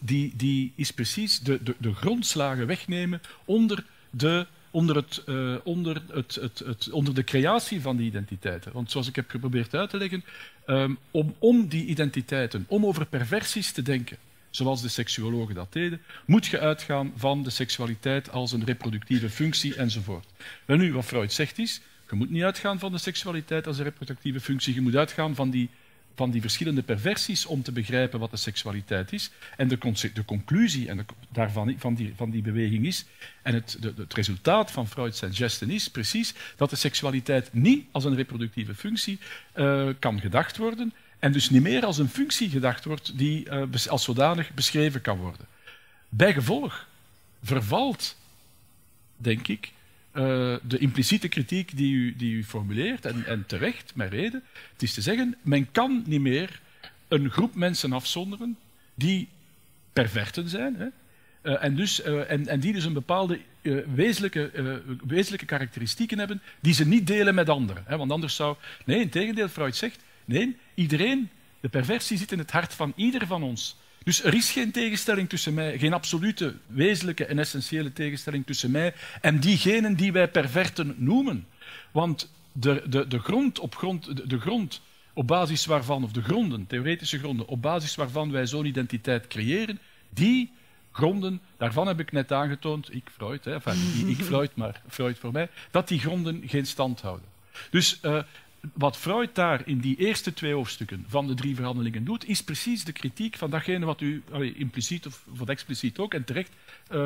de grondslagen wegnemen onder de creatie van die identiteiten. Want zoals ik heb geprobeerd uit te leggen, om die identiteiten, om over perversies te denken, zoals de seksuologen dat deden, moet je uitgaan van de seksualiteit als een reproductieve functie enzovoort. En nu, wat Freud zegt is, je moet niet uitgaan van de seksualiteit als een reproductieve functie, je moet uitgaan van die verschillende perversies om te begrijpen wat de seksualiteit is. En de conclusie van die beweging is, en het resultaat van Freud's gesten is precies dat de seksualiteit niet als een reproductieve functie kan gedacht worden en dus niet meer als een functie gedacht wordt die als zodanig beschreven kan worden. Bijgevolg vervalt, denk ik, de impliciete kritiek die u formuleert, en terecht, met reden. Het is te zeggen, men kan niet meer een groep mensen afzonderen die perverten zijn, hè, en die dus een bepaalde wezenlijke karakteristieken hebben die ze niet delen met anderen. Hè, want anders zou... Nee, integendeel, Freud zegt, nee, iedereen, de perversie zit in het hart van ieder van ons. Dus er is geen tegenstelling tussen mij, geen absolute, wezenlijke en essentiële tegenstelling tussen mij en diegenen die wij perverten noemen. Want de grond op basis waarvan, of de gronden, theoretische gronden, op basis waarvan wij zo'n identiteit creëren, die gronden, daarvan heb ik net aangetoond, ik Freud, hè, enfin, niet ik Freud, maar Freud voor mij, dat die gronden geen stand houden. Dus wat Freud daar in die eerste 2 hoofdstukken van de 3 verhandelingen doet, is precies de kritiek van datgene wat u impliciet of wat expliciet ook en terecht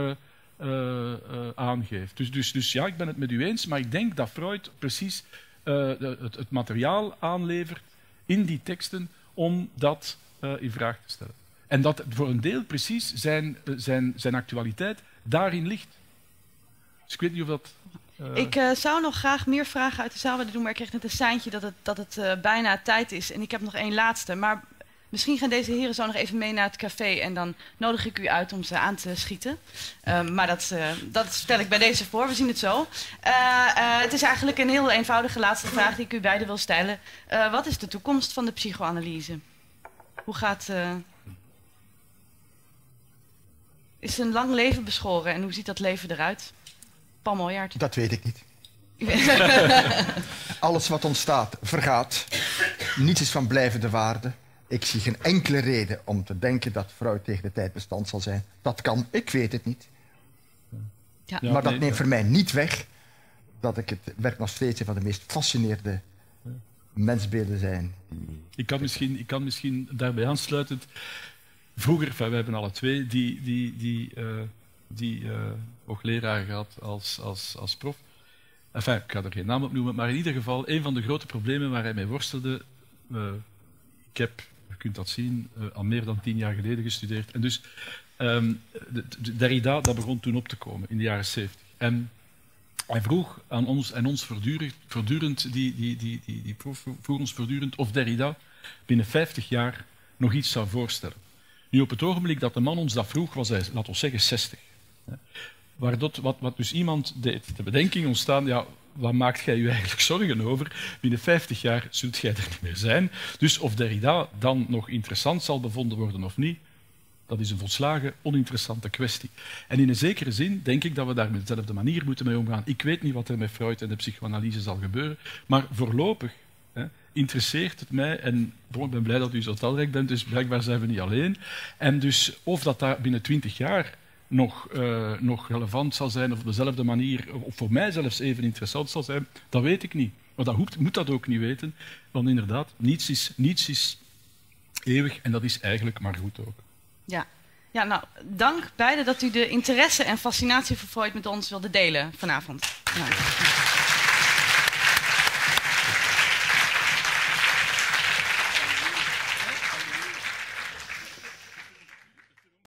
aangeeft. Dus ja, ik ben het met u eens, maar ik denk dat Freud precies het materiaal aanlevert in die teksten om dat in vraag te stellen. En dat voor een deel precies zijn actualiteit daarin ligt. Dus ik weet niet of dat... Ik zou nog graag meer vragen uit de zaal willen doen, maar ik kreeg net een seintje dat het bijna tijd is. En ik heb nog 1 laatste. Maar misschien gaan deze heren zo nog even mee naar het café en dan nodig ik u uit om ze aan te schieten. Maar dat stel ik bij deze voor, we zien het zo. Het is eigenlijk een heel eenvoudige laatste vraag die ik u beiden wil stellen. Wat is de toekomst van de psychoanalyse? Hoe gaat... Is een lang leven beschoren en hoe ziet dat leven eruit? Paul Mooijaert. Dat weet ik niet. Alles wat ontstaat, vergaat. Niets is van blijvende waarde. Ik zie geen enkele reden om te denken dat Freud tegen de tijd bestand zal zijn. Dat kan, ik weet het niet. Ja. Maar dat neemt voor mij niet weg dat ik het werk nog steeds een van de meest fascinerende mensbeelden zijn. Ik kan misschien daarbij aansluitend... Vroeger, we hebben alle twee die hoogleraar gehad als prof. Enfin, ik ga er geen naam op noemen, maar in ieder geval, een van de grote problemen waar hij mee worstelde... ik heb, je kunt dat zien, al meer dan 10 jaar geleden gestudeerd. En dus, Derrida, dat begon toen op te komen, in de jaren 70. En hij vroeg aan ons, en ons voortdurend, die proef vroeg ons voortdurend of Derrida binnen 50 jaar nog iets zou voorstellen. Nu, op het ogenblik dat de man ons dat vroeg, was hij, laten we zeggen, 60. Wat dus iemand deed, de bedenking ontstaan, ja, wat maakt jij je eigenlijk zorgen over? Binnen 50 jaar zult jij er niet meer zijn. Dus of Derrida dan nog interessant zal bevonden worden of niet, dat is een volslagen oninteressante kwestie. En in een zekere zin denk ik dat we daar met dezelfde manier moeten mee omgaan. Ik weet niet wat er met Freud en de psychoanalyse zal gebeuren, maar voorlopig interesseert het mij, en ik ben blij dat u zo talrijk bent, dus blijkbaar zijn we niet alleen. En dus of dat daar binnen 20 jaar nog relevant zal zijn, of op dezelfde manier, of voor mij zelfs even interessant zal zijn, dat weet ik niet. Maar dat moet dat ook niet weten, want inderdaad, niets is eeuwig en dat is eigenlijk maar goed ook. Ja, nou, dank beiden dat u de interesse en fascinatie voor Freud met ons wilde delen vanavond. Nou.